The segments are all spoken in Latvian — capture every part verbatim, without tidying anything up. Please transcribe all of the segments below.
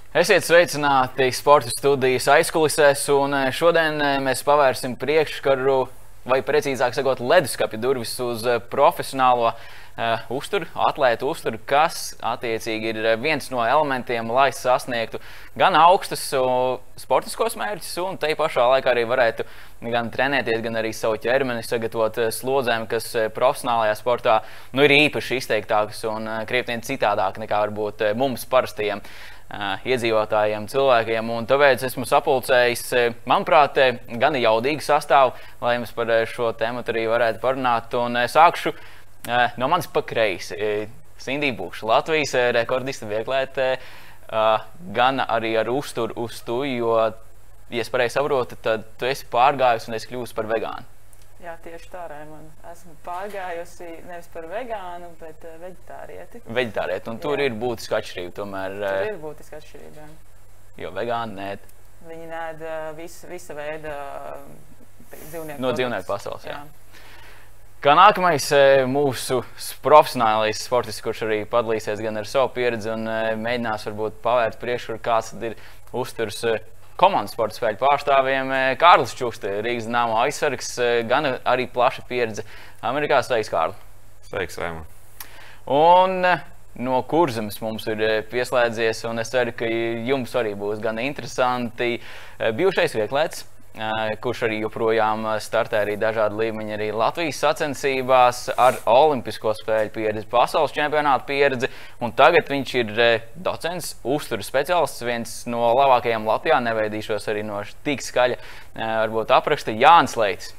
Esiet sveicināti sporta studijas aizkulisēs, un šodien mēs pavērsim priekškaru, vai precīzāk sakot, leduskapja durvis uz profesionālo uh, uzturu, atlētu uzturu, kas attiecīgi ir viens no elementiem, lai sasniegtu gan augstus uh, sportiskos mērķus, un te pašā laikā arī varētu gan trenēties, gan arī savu ķermeni sagatavot slodzēm, kas profesionālajā sportā nu, ir īpaši izteiktākas un uh, krietni citādāk nekā varbūt mums parastajiem Uh, iedzīvotājiem, cilvēkiem, un tāpēc esmu sapulcējis, manuprāt, gan jaudīgu sastāvu, lai jums par šo tēmu arī varētu parunāt, un sākšu uh, no manis pa kreisi. Sindija Buša, Latvijas rekordista vieglētē, uh, gan arī ar uzturu uz tu, jo, ja es pareizi saprotu, tad tu esi pārgājusi un esi kļūsi par vegānu. Jā, tieši tā, Raimond. Esmu pārgājusi nevis par vegānu, bet uh, veģetārieti. Veģetārieti, un tur Jā. Ir būtiska atšķirība tomēr. Tur ir būtiska atšķirība. Jo vegāni nēd. Viņi nēd uh, vis, visa veida dzīvnieku No produktus. dzīvnieku pasaules, jā. jā. Kā nākamais mūsu profesionālais sportists, kurš arī padalīsies gan ar savu pieredzi un mēģinās varbūt pavērt priekšvaru, kāds tad ir uzturs komandas sporta spēļu pārstāvjiem. Kārlis Čukste, Rīgas Dinamo aizsargs, gan arī plaša pieredze Amerikā. Sveiks, Kārli! Sveiks, Raimond! Un no Kurzemes mums ir pieslēdzies, un es ceru, ka jums arī būs gan interesanti bijušais vieglēts, kurš arī joprojām startē arī dažādi līmeņi arī Latvijas sacensībās ar olimpisko spēļu pieredzi, pasaules čempionātu pieredzi, un tagad viņš ir docents, uzturu speciālists, viens no labākajiem Latvijā, neveidīšos arī no tik skaļa, varbūt apraksta, Jānis Leitis.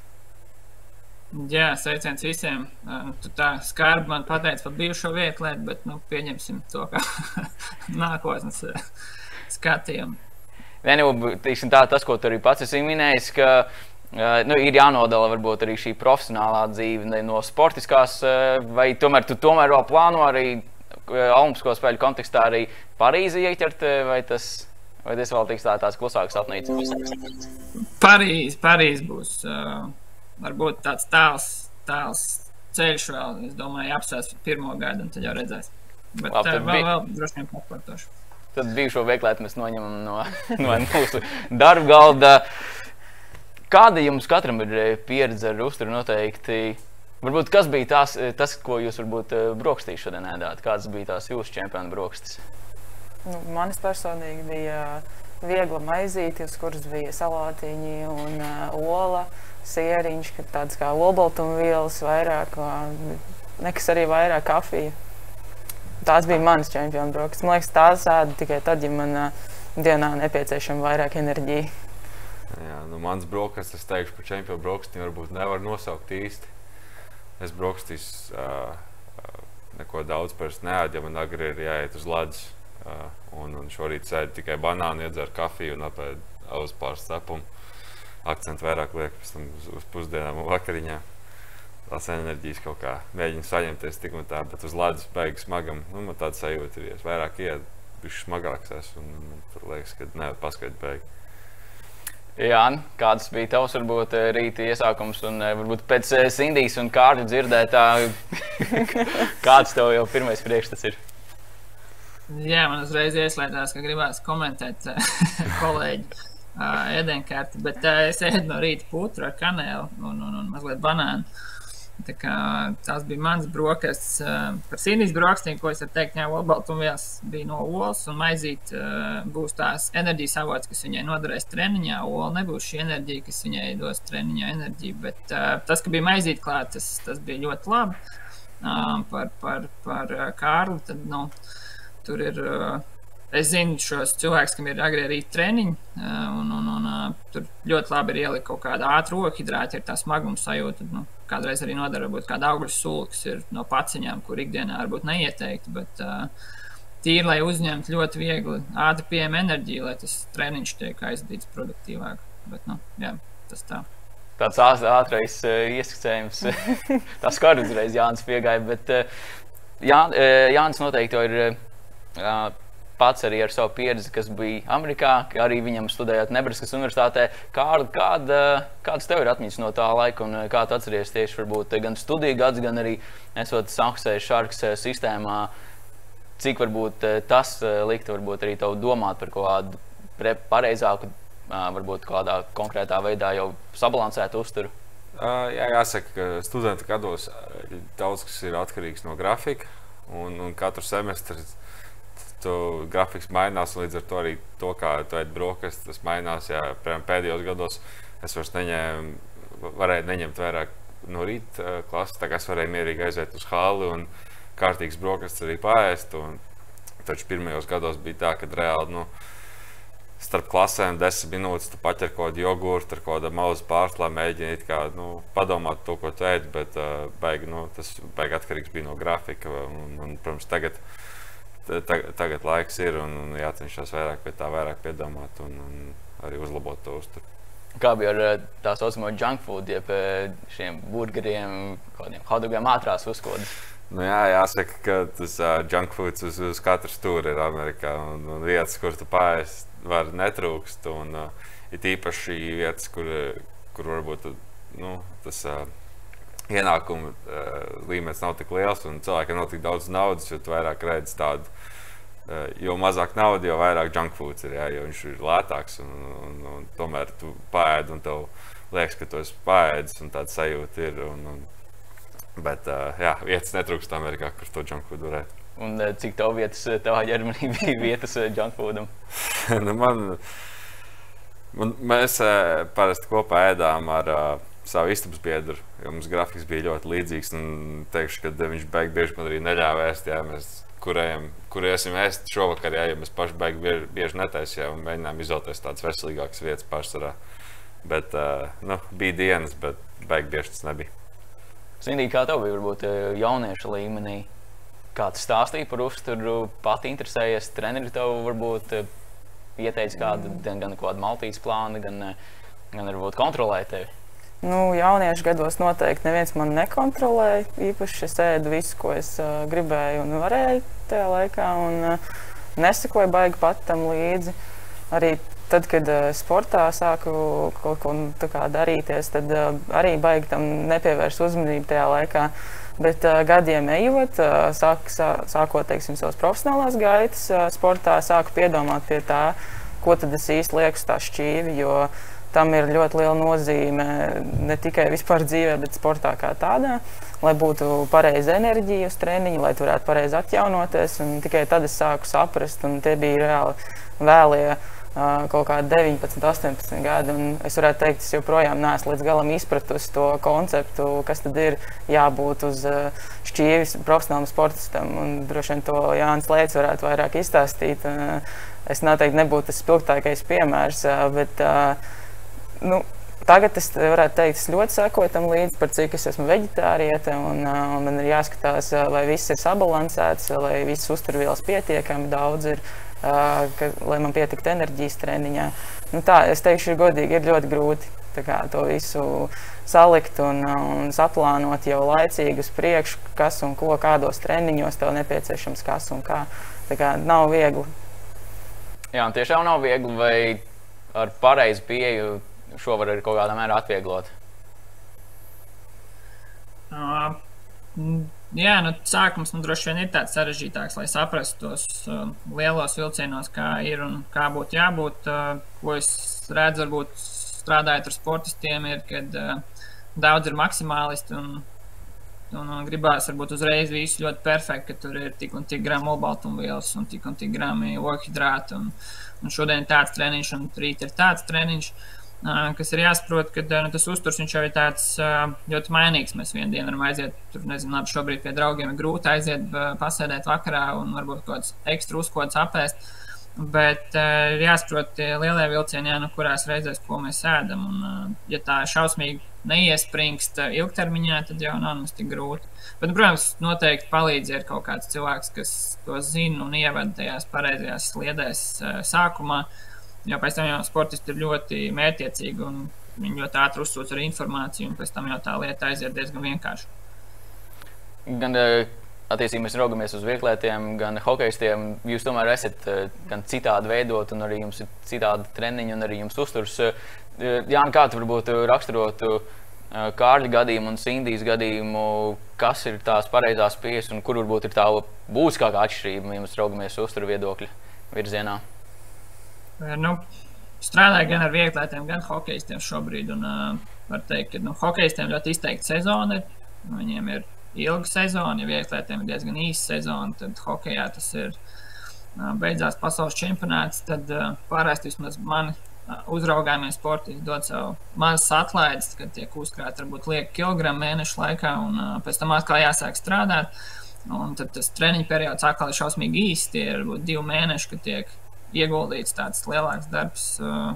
Jā, sveiciens visiem. Tu tā skarbi man pateici par bijušo vieglētu, bet nu, pieņemsim to kā nākotnes skatījumu. Vien jau tā, tas, ko tu arī pats esi minējis, ka nu, ir jānodala varbūt arī šī profesionālā dzīve no sportiskās, vai tomēr tu tomēr vēl plāno arī olimpisko spēļu kontekstā arī Parīzi ieķert, vai tas, vai tas vēl tiks tā, tās klusākas sapnīcas? Parīzi, Parīzi būs uh, varbūt tāds tāls, tāls ceļš vēl, es domāju, apsēs pirmo gadu un tad jau redzēs. Bet Labi, uh, vēl, vēl droši vien pasportošu. Tad bijušo vieglētu mēs noņemam no, no mūsu darba galda. Kāda jums katram ir pieredze ar uzturu noteikti? Varbūt kas bija tās, tas, ko jūs varbūt brokastīs šodien ēdāt? Kāds bija tās jūsu čempionu brokastis? Nu, manis personīgi bija viegla maizīte, uz kuras bija salātiņi un uh, ola, sieriņš, tāds kā olbaltumvielas vairāk, nekas arī vairāk kafija. Tās bija manas čempionu brokastis. Man liekas, tās ēda tikai tad, ja man uh, dienā nepieciešama vairāk enerģija. Jā, nu mans brokastis, es teikšu par čempionu brokastiem, varbūt nevar nosaukt īsti. Es brokastīs uh, neko daudz parasti neēdu, ja man agri ir jāiet uz ledus. Uh, un, un šorīt sēdu tikai banānu, iedzeru kafiju un apēdu auzu pāris cepumu. Akcentu vairāk liek pēc tam uz, uz pusdienām un vakariņām. Tās enerģijas kaut kā mēģinu saņemties tik un tā, bet uz ledus beigas smagam, nu, man tāda sajūta ir, ja es vairāk ied, bišķi smagāks esmu, un man tur liekas, ka nevar paskaidri beigi. Jāni, kāds bija tavs, varbūt, rīta iesākums, un varbūt pēc Sindijas un Kārļa dzirdētā, kāds tev jau pirmais priekšstats ir? Jā, man uzreiz ieslēdzās, ka gribās komentēt kolēģi ēdienkarti, bet es ēdu no rīta putru ar kanēlu un, un, un mazliet banānu. Tā kā tās bija mans brokastis. Par Sindijas brokastīm, ko es varu teikt, jā, olbaltumvielas bija no olas, un maizīt būs tās enerģijas avots, kas viņai noderēs treniņā. Ola nebūs šī enerģija, kas viņai dos treniņā enerģiju, bet tas, ka bija maizīt klāt, tas, tas bija ļoti labi. Par, par, par Kārli, tad, nu, tur ir, es zinu šos cilvēkus, kam ir agrie rīt treniņi, un, un, un tur ļoti labi ir ielikt kaut kāda ātru ogļhidrāti, ir tā smaguma sajūta, nu, kādreiz arī nodara varbūt kāda augļu sula, kas ir no paciņām, kur ikdienā varbūt neieteikti, bet uh, tīri, lai uzņemtu ļoti viegli ātri pieejama enerģija, lai tas treniņš tiek aizdīts produktīvāk. Bet, nu, jā, tas tā. Tāds ātrais uh, ieskicējums. Tā skar uzreiz Jānis piegāja, bet uh, Jā, Jānis noteikti jau ir uh, pats arī ar savu pieredzi, kas bija Amerikā, arī viņam studējot Nebraskas universitātē. Kārli, kāda, kādas tev ir atmiņas no tā laika un kā tu atceries tieši varbūt gan studiju gads, gan arī esot San Jose Sharks sistēmā? cik varbūt tas liktu varbūt arī tev domāt par kaut kādu pareizāku, varbūt kādā konkrētā veidā jau sabalansētu uzturu? Uh, jā, jāsaka, ka studentu gados daudz kas ir atkarīgs no grafika, un, un katru semestri tu grafiks mainās, līdz ar to arī to, kā tu ēd brokastis, tas mainās. Jā, pēdējos gados es vairs neņēmu, varēju neņemt vairāk no rīta klases, tā kā es varēju mierīgi aiziet uz halli un kārtīgs brokastis arī paēst. Un, taču pirmajos gados bija tā, kad reāli, nu, starp klasēm desmit minūtes tu paķer kaut kādu jogurtu ar kaut kādu mazu pārslā, mēģini it kā, nu, padomāt to, ko tu ēd, bet uh, baigi, nu, tas baigi atkarīgs bija no grafika. Un, un, protams, tagad, tagad, tagad laiks ir un, un jācenšas vairāk pie tā, vairāk piedomāt un, un arī uzlabot to uzturu. Kā bija ar tā saucamo junk food, jeb šiem burgeriem, kādiem hotdogiem ātrās uzkodas? Nu jā, jāsaka, ka tas uh, junk foods uz, uz katru stūri ir Amerikā, un, un vietas, kur tu paēst, var netrūkst, un uh, ir īpaši vietas, kur, kur varbūt nu, tas uh, ienākuma uh, līmenis nav tik liels, un cilvēkiem nav tik daudz naudas, jo tu vairāk redzi tādu, uh, jo mazāk nauda, jo vairāk junk foods ir, jā, jo viņš ir lētāks, un, un, un tomēr tu paēd, un tev liekas, ka tu esi paēdis, un tāda sajūta ir, un, un bet, uh, jā, vietas netrūkst Amerikā, kur to junk food varētu. Un uh, cik tev vietas, tavā ģermenī bija vietas uh, junk foodam? nu, man, man, mēs uh, parasti kopā ēdām ar uh, savu istabas biedru, jo mums grafiks bija ļoti līdzīgs, un teikšu, ka viņš beig bieži man arī neļāva ēst, jā, mēs kurējam, kuriesim ēst šovakar, jā, jo mēs paši beig bieži, bieži netaisījām un mēģinām izvēlēties tādas veselīgākas vietas pārsvarā. Bet, uh, nu, bija dienas, bet beig bieži tas nebija. Sindī, kā tev bija varbūt jauniešu līmenī? Kāds stāstīja par uzturu, pati interesējies, treneri tev varbūt ieteica kādu, gan, gan kādu maltītes plānu, gan, gan varbūt kontrolēja tevi? Nu, jauniešu gados noteikti neviens man nekontrolēja. Īpaši es ēdu visu, ko es uh, gribēju un varēju tajā laikā, un uh, nesakoju baigi pat tam līdzi. Arī tad, kad uh, sportā sāku kaut ko tā kā darīties, tad uh, arī baigi tam nepievērst uzmanību tajā laikā. Bet uh, gadiem ejot, uh, sāk, sā, sākot, teiksim, savas profesionālās gaitas uh, sportā, sāku piedomāt pie tā, ko tad es īsti lieku uz tā šķīvi, jo tam ir ļoti liela nozīme ne tikai vispār dzīvē, bet sportā kā tādā, lai būtu pareiza enerģija uz treniņu, lai tu varētu pareizi atjaunoties, un tikai tad es sāku saprast, un tie bija reāli vēlie Uh, kaut kādi deviņpadsmit, astoņpadsmit gadi, un es varētu teikt, es joprojām neesmu līdz galam izpratusi to konceptu, kas tad ir jābūt uz uh, šķīvis profesionālam sportistam, un droši vien to Jānis Leids varētu vairāk izstāstīt. Uh, es noteikti nebūtu tas spilgtākais piemērs, uh, bet uh, nu, tagad es varētu teikt, es ļoti sekoju tam līdzi, par cik es esmu veģetāriete, un, uh, un man ir jāskatās, uh, vai viss ir sabalansēts, lai visas uzturvielas pietiekami daudz ir. Uh, ka, lai man pietiktu enerģijas treniņā. Nu tā, es teikšu, ir godīgi, ir ļoti grūti tā kā, to visu salikt un, un saplānot jau laicīgi uz priekšu, kas un ko, kādos treniņos tev nepieciešams, kas un kā. Tā kā nav viegli. Jā, un tiešām nav viegli, vai ar pareizu pieeju šo var arī kaut kādā mērā atvieglot? Uh, jā, nu sākums nu, droši vien ir tāds sarežģītāks, lai saprastu tos uh, lielos vilcienos, kā ir un kā būtu jābūt. Uh, ko es redzu, varbūt strādājot ar sportistiem, ir, kad uh, daudz ir maksimālisti un, un, un gribās varbūt uzreiz visu ļoti perfekti, ka tur ir tik un tik gramu olbaltumvielas un tik un tik grami ogļhidrāti. Un, un šodien ir tāds treniņš un rīt ir tāds treniņš. Uh, kas ir jāsaprot, ka uh, tas uzturs viņš jau ir tāds uh, ļoti mainīgs. Mēs vienu dienu varam aiziet, tur nezinu, labi, šobrīd pie draugiem ir grūti aiziet, uh, pasēdēt vakarā un varbūt kaut kāds ekstra uzkodas apēst. Bet uh, ir jāsaprot tie lielie vilcieni, jā, nu, kurās reizēs, ko mēs ēdam. Un, uh, ja tā šausmīgi neiespringst uh, ilgtermiņā, tad jau nav mums tik grūti. Bet, protams, noteikti palīdz ir kaut kāds cilvēks, kas to zina un ievada tajās pareizajās sliedēs uh, sākumā. Jo pēc tam jau sportisti ir ļoti mērķiecīgi un viņi ļoti ātri uzsūc ar informāciju un pēc tam jau tā lieta aiziet diezgan vienkārši. Gan attiecīgi mēs raugamies uz vieglētiem, gan hokejistiem. Jūs tomēr esat gan citādi veidot un arī jums ir citādi treniņi un arī jums uzturs. Jāni, kā tu varbūt raksturotu Kārļa gadījumu un Sindijas gadījumu, kas ir tās pareizās pieejas un kur varbūt ir tā būtiskākā atšķirība, ja mēs raugamies uzturu viedokļa virzienā? Nu, strādāju gan ar vieglatlētiem, gan hokejistiem šobrīd. Un, uh, var teikt, ka nu, hokejistiem ļoti izteikti sezona ir. Viņiem ir ilga sezona, ja vieglatlētiem ir diezgan īsa sezona, tad hokejā tas ir uh, beidzās pasaules čempionāts, tad uh, pārēst vismaz mani uzraugāmie sportisti dod savu mazas atlaides, kad tiek uzkrāti varbūt lieki kilogramu mēnešu laikā un uh, pēc tam atkal jāsāk strādāt. Un tad tas treniņu periods atkal ir šausmīgi īsti, tie ir varbūt divi mēneši, kad tiek ieguldīts tāds lielāks darbs uh,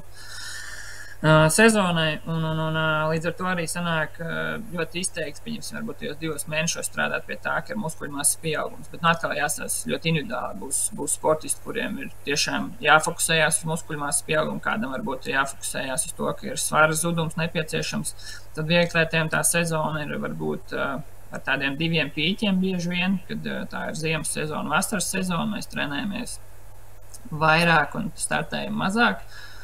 uh, sezonai. Un, un, un uh, līdz ar to arī sanāk uh, ļoti izteikts, pieņemsim, varbūt tajos divos mēnešos strādāt pie tā, ka ir muskuļu masas pieaugums. Bet nu, atkal jāsās ļoti individuāli. Būs, būs sportisti, kuriem ir tiešām jāfokusējās uz muskuļu masas pieaugumu, kādam varbūt jāfokusējās uz to, ka ir svara zudums nepieciešams. Tad vieglatlētiem tā sezona ir varbūt uh, ar tādiem diviem pīķiem bieži vien, kad uh, tā ir ziemas sezona, vasaras sezona, mēs trenējamies vairāk un startējam mazāk.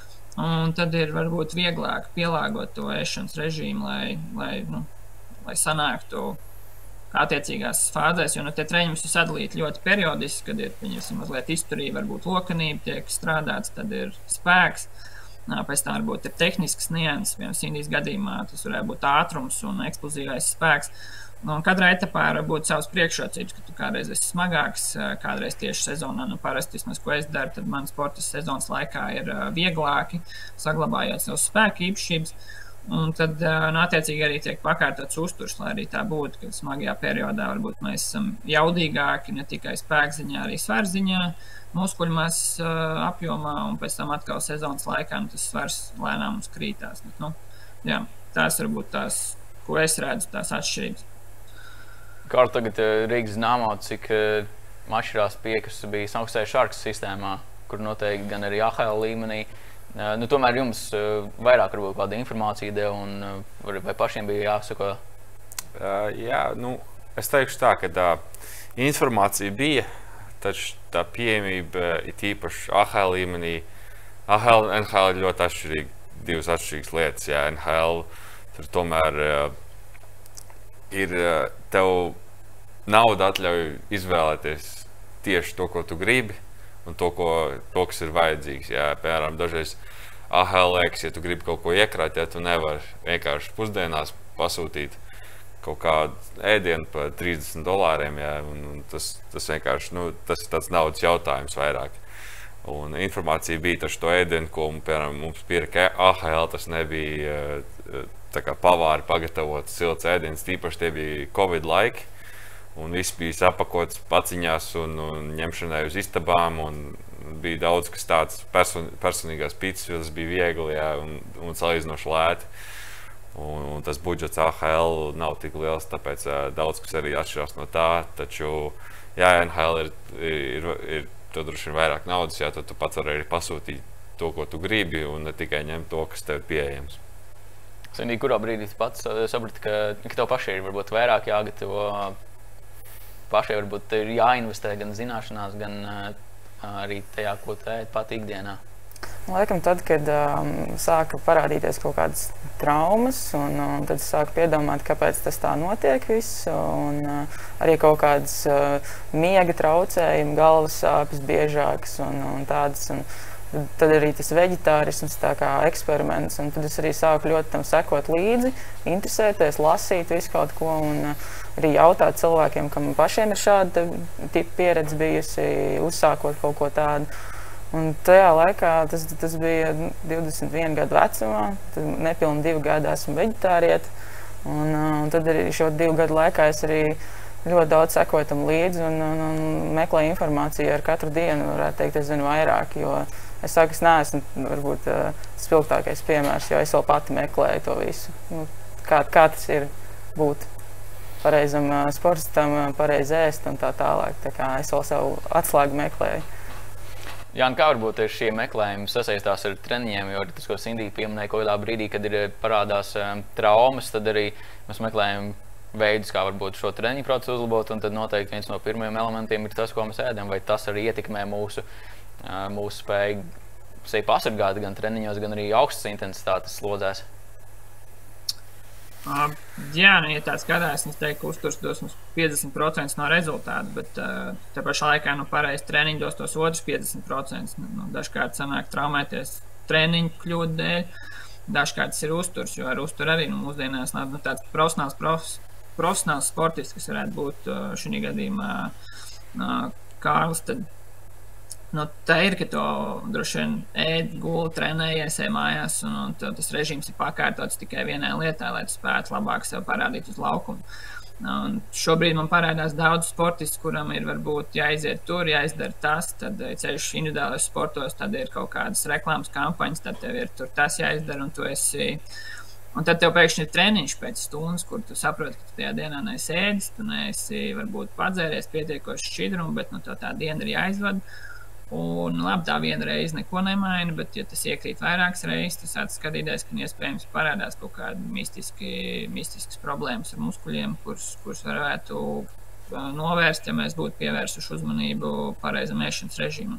Un tad ir varbūt vieglāk pielāgot to ēšanas režīmu, lai, lai, nu, lai sanāktu attiecīgās fāzēs, jo nu, tie treniņi ir sadalīti ļoti periodiski, kad ir pieņemsim mazliet izturība, varbūt lokanība tiek strādāts, tad ir spēks, pēc tam varbūt ir tehnisks nianses, piemēram, Sindijas gadījumā tas varētu būt ātrums un eksplozīvais spēks. Un katrā etapā var būt savas priekšrocības, ka tu kādreiz esi smagāks, kādreiz tieši sezonā, nu parasti vismaz, ko es daru, tad mans sportas sezonas laikā ir vieglāki, saglabājot savus spēku īpašības. Un tad, nu, attiecīgi arī tiek pakārtots uzturs, lai arī tā būtu, ka smagajā periodā varbūt mēs esam jaudīgāki, ne tikai spēkziņā, arī svarziņā, muskuļmasas apjomā, un pēc tam atkal sezonas laikā nu, tas svars lēnām mums krītās. Bet, nu, jā, tās varbūt tās, ko es redzu, tās atšķirības. Kā tagad Rīgas Dynamo, cik atšķirās pieeja, kas bija augstajā Sharks sistēmā, kur noteikti gan arī A H L līmenī. Nu, tomēr jums vairāk varbūt kāda informācija deva un vai pašiem bija jāsako? Uh, jā, nu, es teikšu tā, ka tā informācija bija, taču tā pieejamība ir tīpaši A H L līmenī. A H L un N H L ir ļoti atšķirīgi, divas atšķirīgas lietas. Jā, N H L tur tomēr uh, ir uh, tev nauda atļauj izvēlēties tieši to, ko tu gribi un to, ko, to kas ir vajadzīgs. Jā, piemēram, dažreiz A H L liekas, ja tu gribi kaut ko iekrāt, ja tu nevari vienkārši pusdienās pasūtīt kaut kādu ēdienu par trīsdesmit dolāriem, jā, un, un tas, tas vienkārši, nu, tas ir tāds naudas jautājums vairāk. Un informācija bija taču to ēdienu, ko, piemēram, mums pieraka A H L, tas nebija tā kā pavāri pagatavots silts ēdienas, tīpaši tie bija Covid laiki, un viss bija sapakots paciņās un, un ņemšanai uz istabām, un bija daudz, kas tāds person, personīgās pizzas, jo tas bija viegli, jā, un, un salīdzinoši lēti. Un, un tas budžets A H L nav tik liels, tāpēc jā, daudz, kas arī atšķirās no tā, taču, jā, N H L ir, ir, ir to droši vien vairāk naudas, jā, tad tu pats vari arī pasūtīt to, ko tu gribi, un ne tikai ņemt to, kas tev ir pieejams. Sindī, kurā brīdī tu pats saprati, ka, ka tev pašai ir varbūt vairāk jāgatavo, pašai varbūt ir jāinvestē gan zināšanās, gan arī tajā, ko tu ēd pat ikdienā? Laikam tad, kad um, sāka parādīties kaut kādas traumas, un, un tad sāka piedomāt, kāpēc tas tā notiek viss, un uh, arī kaut kādas uh, miega traucējumi, galvas sāpes biežākas un, un tādas. Un, tad arī tas veģetārisms, tā kā eksperiments, un tad es arī sāku ļoti tam sekot līdzi, interesēties, lasīt visu kaut ko, un uh, arī jautāt cilvēkiem, kam pašiem ir šāda tipa pieredze bijusi, uzsākot kaut ko tādu. Un tajā laikā, tas, tas bija divdesmit viena gadu vecumā, tad nepilni divi gadi esmu veģetārieti, un, un tad arī šo divu gadu laikā es arī ļoti daudz sekoju tam līdzi un, un, un meklēju informāciju ar katru dienu, varētu teikt, es zinu vairāk, jo es saku, es neesmu varbūt spilgtākais piemērs, jo es vēl pati meklēju to visu, nu, kā, kā tas ir būt pareizam sportistam, pareizi ēst un tā tālāk, tā kā es vēl savu atslēgu meklēju. Jāni, kā varbūt šie meklējumi sasaistās ar treniņiem, jo tas, ko Sindija pieminēja kaut kādā brīdī, kad ir parādās um, traumas, tad arī mēs meklējam veidus, kā varbūt šo treniņu procesu uzlabot, un tad noteikti viens no pirmajiem elementiem ir tas, ko mēs ēdam, vai tas arī ietekmē mūsu, uh, mūsu spēju sevi pasargāt gan treniņos, gan arī augstas intensitātes slodzēs. Uh, jā, nu, ja tā skatās, es teiktu, ka uzturs dos mums piecdesmit procenti no rezultātu, bet uh, te pašā laikā, nu, pareizi treniņi dos tos otrs piecdesmit procenti. Nu, dažkārt sanāk traumēties treniņu kļūdu dēļ, dažkārt tas ir uzturs, jo ar uzturu arī, nu, mūsdienās nav nu, tāds profesionāls, profes, profesionāls sportists, kas varētu būt uh, šī gadījumā uh, Kārlis, tad nu, tā ir, ka to droši vien ēd, guli, trenējies, ej mājās, un, un tas režīms ir pakārtots tikai vienai lietai, lai tu spētu labāk sev parādīt uz laukumu. Un šobrīd man parādās daudz sportistu, kuram ir varbūt jāiziet tur, jāizdara tas, tad ceļš individuālais sportos, tad ir kaut kādas reklāmas kampaņas, tad tev ir tur tas jāizdara, un tu esi... Un tad tev pēkšņi ir treniņš pēc stundas, kur tu saproti, ka tu tajā dienā neesi ēdis, tu neesi varbūt padzēries pietiekoši šķidrumu, bet nu, tā diena ir jāizvada. Un labi, tā viena reize neko nemaina, bet ja tas iekrīt vairākas reizes, tu sāc skatīties, ka iespējams parādās kaut kādi mistiski, mistiskas problēmas ar muskuļiem, kuras, kuras varētu novērst, ja mēs būtu pievērsuši uzmanību pareizam ēšanas režīmam.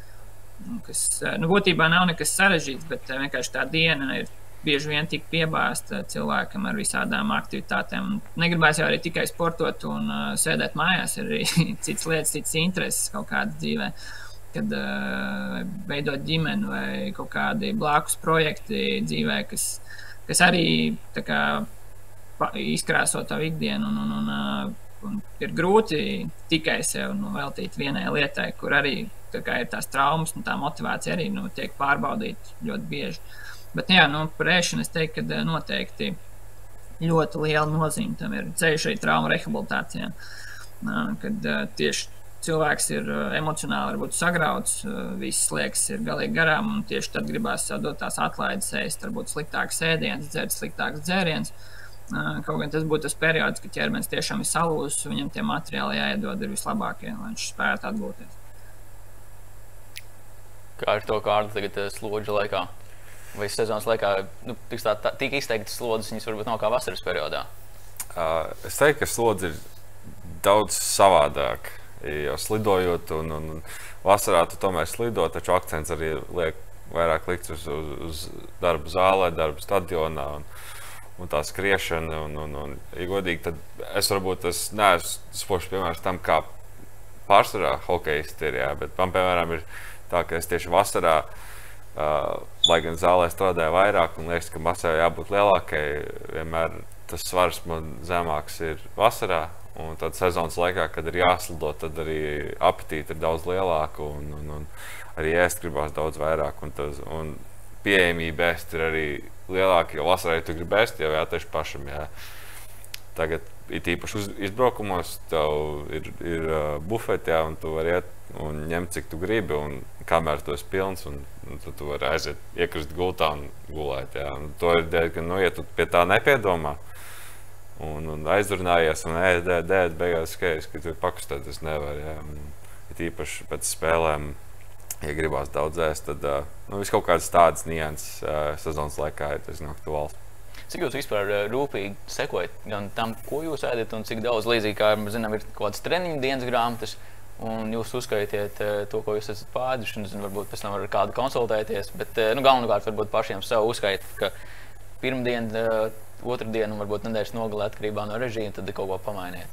Kas, nu, būtībā nav nekas sarežģīts, bet vienkārši tā diena ir bieži vien tik piebāzta cilvēkam ar visādām aktivitātēm. Negribēs jau arī tikai sportot un uh, sēdēt mājās, ir arī cits lietas, cits intereses kaut kādas dzīvē. Kad uh, veidot ģimeni vai kaut kādi blakus projekti dzīvē, kas, kas arī tā kā, pa, izkrāso tavu ikdienu un, un, un, uh, un ir grūti tikai sev nu, veltīt vienai lietai, kur arī tā kā, ir tās traumas un tā motivācija arī nu, tiek pārbaudīta ļoti bieži. Bet jā, nu, par ēšanu es teiktu, ka noteikti ļoti liela nozīme tam ir ceļš arī trauma rehabilitācijām, uh, kad uh, tieši cilvēks ir emocionāli varbūt sagrauts, viss liekas ir galīgi garām, un tieši tad gribās dot tās atlaides ēst, varbūt sliktāks ēdiens, dzert sliktāks dzēriens. Kaut gan tas būtu tas periods, kad ķermenis tiešām ir salūzis, viņam tie materiāli jāiedod ir vislabākie, lai viņš spētu atgūties. Kā ar to Kārli tagad slodžu laikā? Vai sezonas laikā nu, tik, tā, tā, tik izteiktas slodzes, viņas varbūt nav kā vasaras periodā? Uh, es teiktu, ka slodze ir daudz savādāk. Jo slidojot un, un vasarā tu tomēr slido, taču akcents arī liek vairāk likts uz, uz, uz darbu zālē, darbu stadionā un, un tā skriešana. Un, un, un, ja godīgi, tad es varbūt es neesmu spožs piemērs tam, kā pārsvarā hokejisti ir, jā, bet man, piemēram, ir tā, ka es tieši vasarā, uh, lai gan zālē strādāju vairāk un liekas, ka masai jābūt lielākai, vienmēr tas svars man zemāks ir vasarā. Un tad sezonas laikā, kad ir jāslido, tad arī apetīte ir daudz lielāka un, un, un arī ēst gribās daudz vairāk. Un, tas, un pieejamība ēst ir arī lielāka, jo vasarā, ja tu gribi ēst, jau jātieši pašam. Jā. Tagad it īpaši uz izbraukumos tev ir, ir uh, bufeti, jā, un tu vari iet un ņemt, cik tu gribi, un kamēr tu esi pilns, un, un tad tu vari aiziet, iekrist gultā un gulēt. Jā. Un to ir dēļ, ka, nu, ja tu pie tā nepiedomā, Un, un aizrunājies un ēd, ēd, ēd, beigās skaidrs, ka tu pakustēties nevar. Ja? Ir īpaši pēc spēlēm, ja gribās daudz ēst, tad nu, vis kaut kādas tādas nianses sezonas laikā ir tas aktuāls. Cik jūs vispār rūpīgi sekojat gan tam, ko jūs ēdat, un cik daudz līdzīgi, kā mēs zinām, ir kaut kādas treniņu dienas grāmatas, un jūs uzskaitiet to, ko jūs esat pāduši, un varbūt pēc tam ar kādu konsultēties, bet nu, galvenokārt varbūt pašiem sev uzskaitīt, ka pirmdien, otru dienu un varbūt nedēļas nogalē atkarībā no režīma, tad kaut ko pamainiet.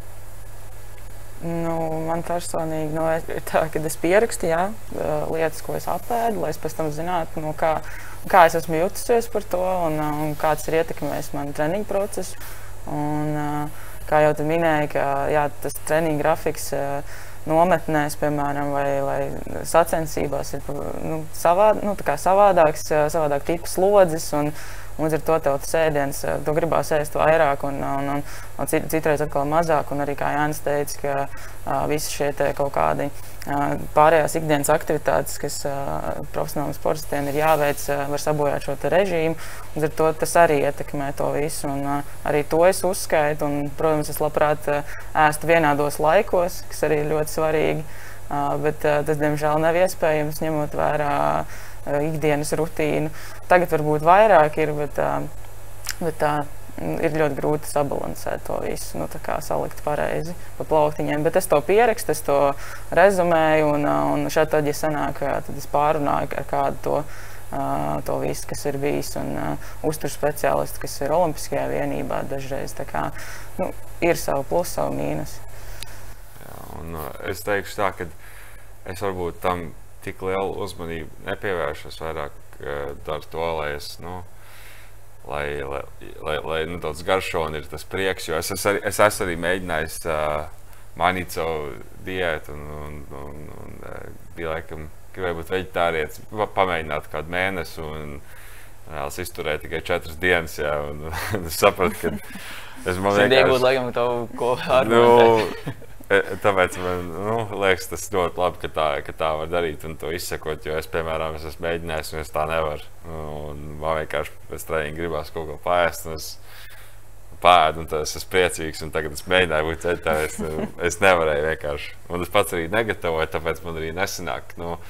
Nu, man personīgi nu, ir tā, ka es pierakstu jā, lietas, ko es apēdu, lai es pēc tam zinātu, nu, kā, kā es esmu jutusies par to un, un kāds ir ietekmējis manu treniņu procesu. Un, kā jau tu minēji, ka jā, tas treniņu grafiks nometnēs, piemēram, vai, vai sacensībās ir nu, savād, nu, tā kā savādāks, savādāk tipa slodzes. Un, Līdz ar to tev tas ēdiens, tu gribās ēst vairāk un, un, un, un cit, citreiz atkal mazāk. Un arī, kā Jānis teica, ka uh, visi šie te kaut kādi uh, pārējās ikdienas aktivitātes, kas uh, profesionāliem sportistiem ir jāveic, uh, var sabojāt šo te režīmu. Līdz ar to tas arī ietekmē to visu. Un, uh, arī to es uzskaitu. Un, protams, es labprāt uh, ēstu vienādos laikos, kas arī ir ļoti svarīgi. Uh, bet uh, tas, diemžēl, nav iespējams, ņemot vērā uh, ikdienas rutīnu. Tagad varbūt vairāk ir, bet, bet tā ir ļoti grūti sabalansēt to visu, nu, tā kā salikt pareizi pa plauktiņiem. Bet es to pierakstu, es to rezumēju, un, un šeit tad, ja sanāk, tad es pārunāju ar kādu to uh, to visu, kas ir bijis, un uh, uzturu speciālisti, kas ir olimpiskajā vienībā dažreiz. Tā kā, nu, ir savu plusu, savu mīnusu. Jā, un uh, es teikšu tā, ka es varbūt tam tik lielu uzmanību nepievēršos, vairāk uh, daru to, lai es, nu, lai, lai, lai, lai nu, tāds garšo un ir tas prieks, jo es, es, arī, es esmu arī mēģinājis uh, mainīt savu diētu un, un, un, un uh, bija laikam, gribēju būt veģetārietis, pamēģināt kādu mēnesi un vēlas izturēt tikai četras dienas, jā, un, un es sapratu, ka es man vienkārši... Iegūt, laikam, tavu ko argumentē. Nu, tāpēc man, nu, liekas, tas ļoti labi, ka tā, ka tā var darīt un to izsekot, jo es, piemēram, es esmu mēģinājis un es tā nevaru. Un man vienkārši pēc treniņa gribās kaut ko paēst un es pāēdu un tad es esmu priecīgs un tagad es mēģināju būt veģetārijs. Es, es nevarēju vienkārši. Un es pats arī negatavoju, tāpēc man arī nesanāk. Nu,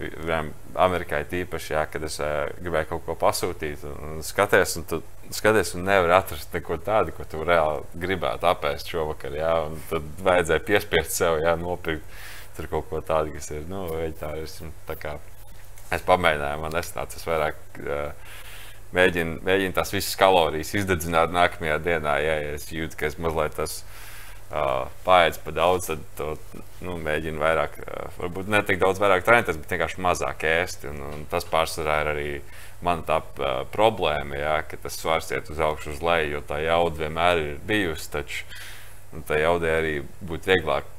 Amerikā tīpaši, jā, kad es uh, gribēju kaut ko pasūtīt un, un skaties, un tu skaties un nevari atrast neko tādu, ko tu reāli gribētu apēst šovakar, jā, un tad vajadzēja piespiest sev, jā, nopirkt tur kaut ko tādu, kas ir, nu, veģetāris, un tā kā es pamēģināju, man nesanāca, es vairāk uh, mēģinu, mēģinu tās visas kalorijas izdedzināt nākamajā dienā, jā, ja es jūtu, ka es mazliet tas Uh, paēdz pa daudz, tad to, nu, mēģinu vairāk, uh, varbūt ne tik daudz vairāk trenēties, bet vienkārši mazāk ēst. Un, un tas pārsvarā ir arī mana tā uh, problēma, jā, ka tas svars iet uz augšu uz leju, jo tā jauda vienmēr ir bijusi, taču un tā jaudai arī būtu vieglāk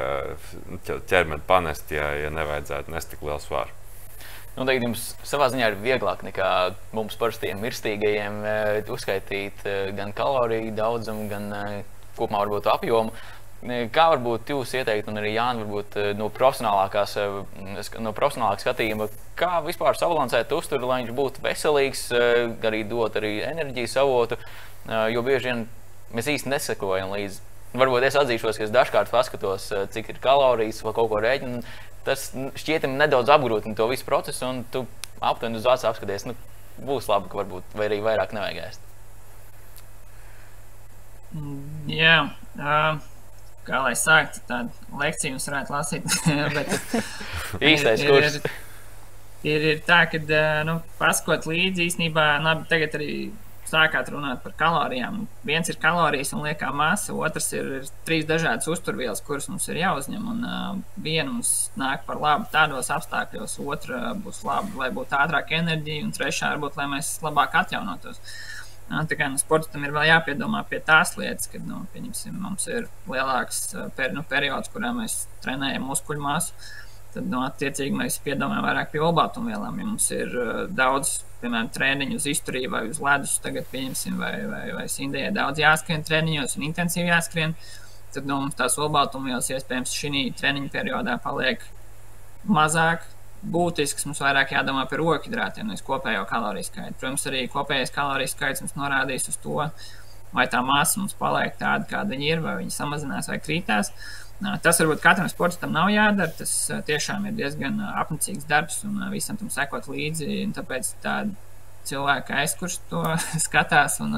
uh, ķermeni panest, ja, ja nevajadzētu nest tik lielu svaru. Noteikti jums savā ziņā ir vieglāk nekā mums parastiem mirstīgajiem uh, uzskaitīt uh, gan kaloriju daudzumu, gan uh, kopumā varbūt apjomu. Kā varbūt jūs ieteikt, un arī Jāni, varbūt no profesionālākās, no profesionālākā skatījuma, kā vispār sabalansēt uzturu, lai viņš būtu veselīgs, arī dot arī enerģijas avotu, jo bieži vien mēs īsti nesakojam līdz. Varbūt es atzīšos, ka es dažkārt paskatos, cik ir kalorijas vai kaut ko rēķinu, tas šķietami nedaudz apgrūtina to visu procesu, un tu aptuveni uz acu apskaties, nu, būs labi, ka varbūt vai arī vairāk nevajag ēst. Jā, uh, kā lai sāktu, tādu lekciju mums varētu lasīt, bet īstais kurs. Ir, ir, ir tā, ka, nu, paskot līdzi īstenībā, labi, tagad arī sākāt runāt par kalorijām. Viens ir kalorijas un liekā masa, otrs ir, ir trīs dažādas uzturvielas, kuras mums ir jāuzņem, un uh, viena mums nāk par labu tādos apstākļos, otra būs labi, lai būtu ātrāk enerģija, un trešā varbūt, lai mēs labāk atjaunotos. Tā kā nu, sportistam ir vēl jāpiedomā pie tās lietas, kad, nu, pieņemsim, mums ir lielāks per, nu, periods, kurā mēs trenējam muskuļu masu, tad, nu, attiecīgi mēs piedomājam vairāk pie olbaltumvielām. Ja mums ir uh, daudz, piemēram, treniņu uz izturību vai uz ledus, tagad, pieņemsim, vai, vai, vai Sindējai daudz jāskrien treniņos un intensīvi jāskrien, tad, nu, mums tās olbaltumvielas iespējams šī treniņu periodā paliek mazāk būtisks, mums vairāk jādomā par ogļhidrātiem, nevis kopējo kaloriju skaitu. Protams, arī kopējais kaloriju skaits mums norādīs uz to, vai tā masa mums paliek tāda, kāda viņa ir, vai viņa samazinās vai krītās. Tas varbūt katram sportistam nav jādara, tas tiešām ir diezgan apnicīgs darbs un visam tam sekot līdzi, un tāpēc tāda cilvēka aiz, kurš to skatās un,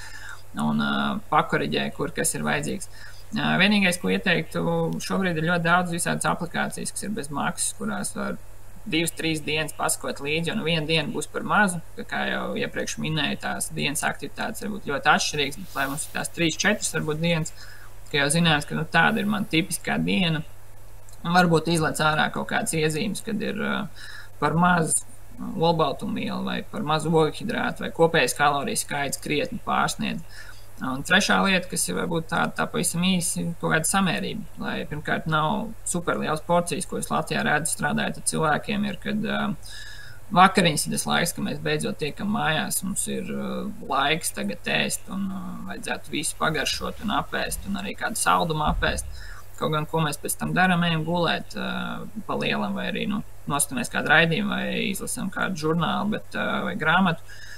un pakoriģē, kur kas ir vajadzīgs. Vienīgais, ko ieteiktu, šobrīd ir ļoti daudz visādas aplikācijas, kas ir bez maksas, kurās var divas, trīs dienas paskot līdzi, jo nu viena diena būs par mazu, kā jau iepriekš minēju, tās dienas aktivitātes var būt ļoti atšķirīgas, bet lai mums ir tās trīs, četras varbūt dienas, ka jau zināms, ka nu, tāda ir man tipiskā diena, un varbūt izlec ārā kaut kādas iezīmes, kad ir uh, par maz olbaltumvielu vai par mazu ogļhidrātu vai kopējais kaloriju skaits krietni pārsniedz. Un trešā lieta, kas ir varbūt tā, tā pavisam īsi, kaut kāda samērība, lai pirmkārt nav super liels porcijas, ko es Latvijā redzu strādājot ar cilvēkiem, ir, kad uh, vakariņas ir tas laiks, ka mēs beidzot tiekam mājās, mums ir uh, laiks tagad ēst un uh, vajadzētu visu pagaršot un apēst un arī kādu saldumu apēst. Kaut gan, ko mēs pēc tam darām, ejam gulēt uh, pa lielam vai arī nu, nostamies kādu raidījumu vai izlasam kādu žurnālu bet, uh, vai grāmatu.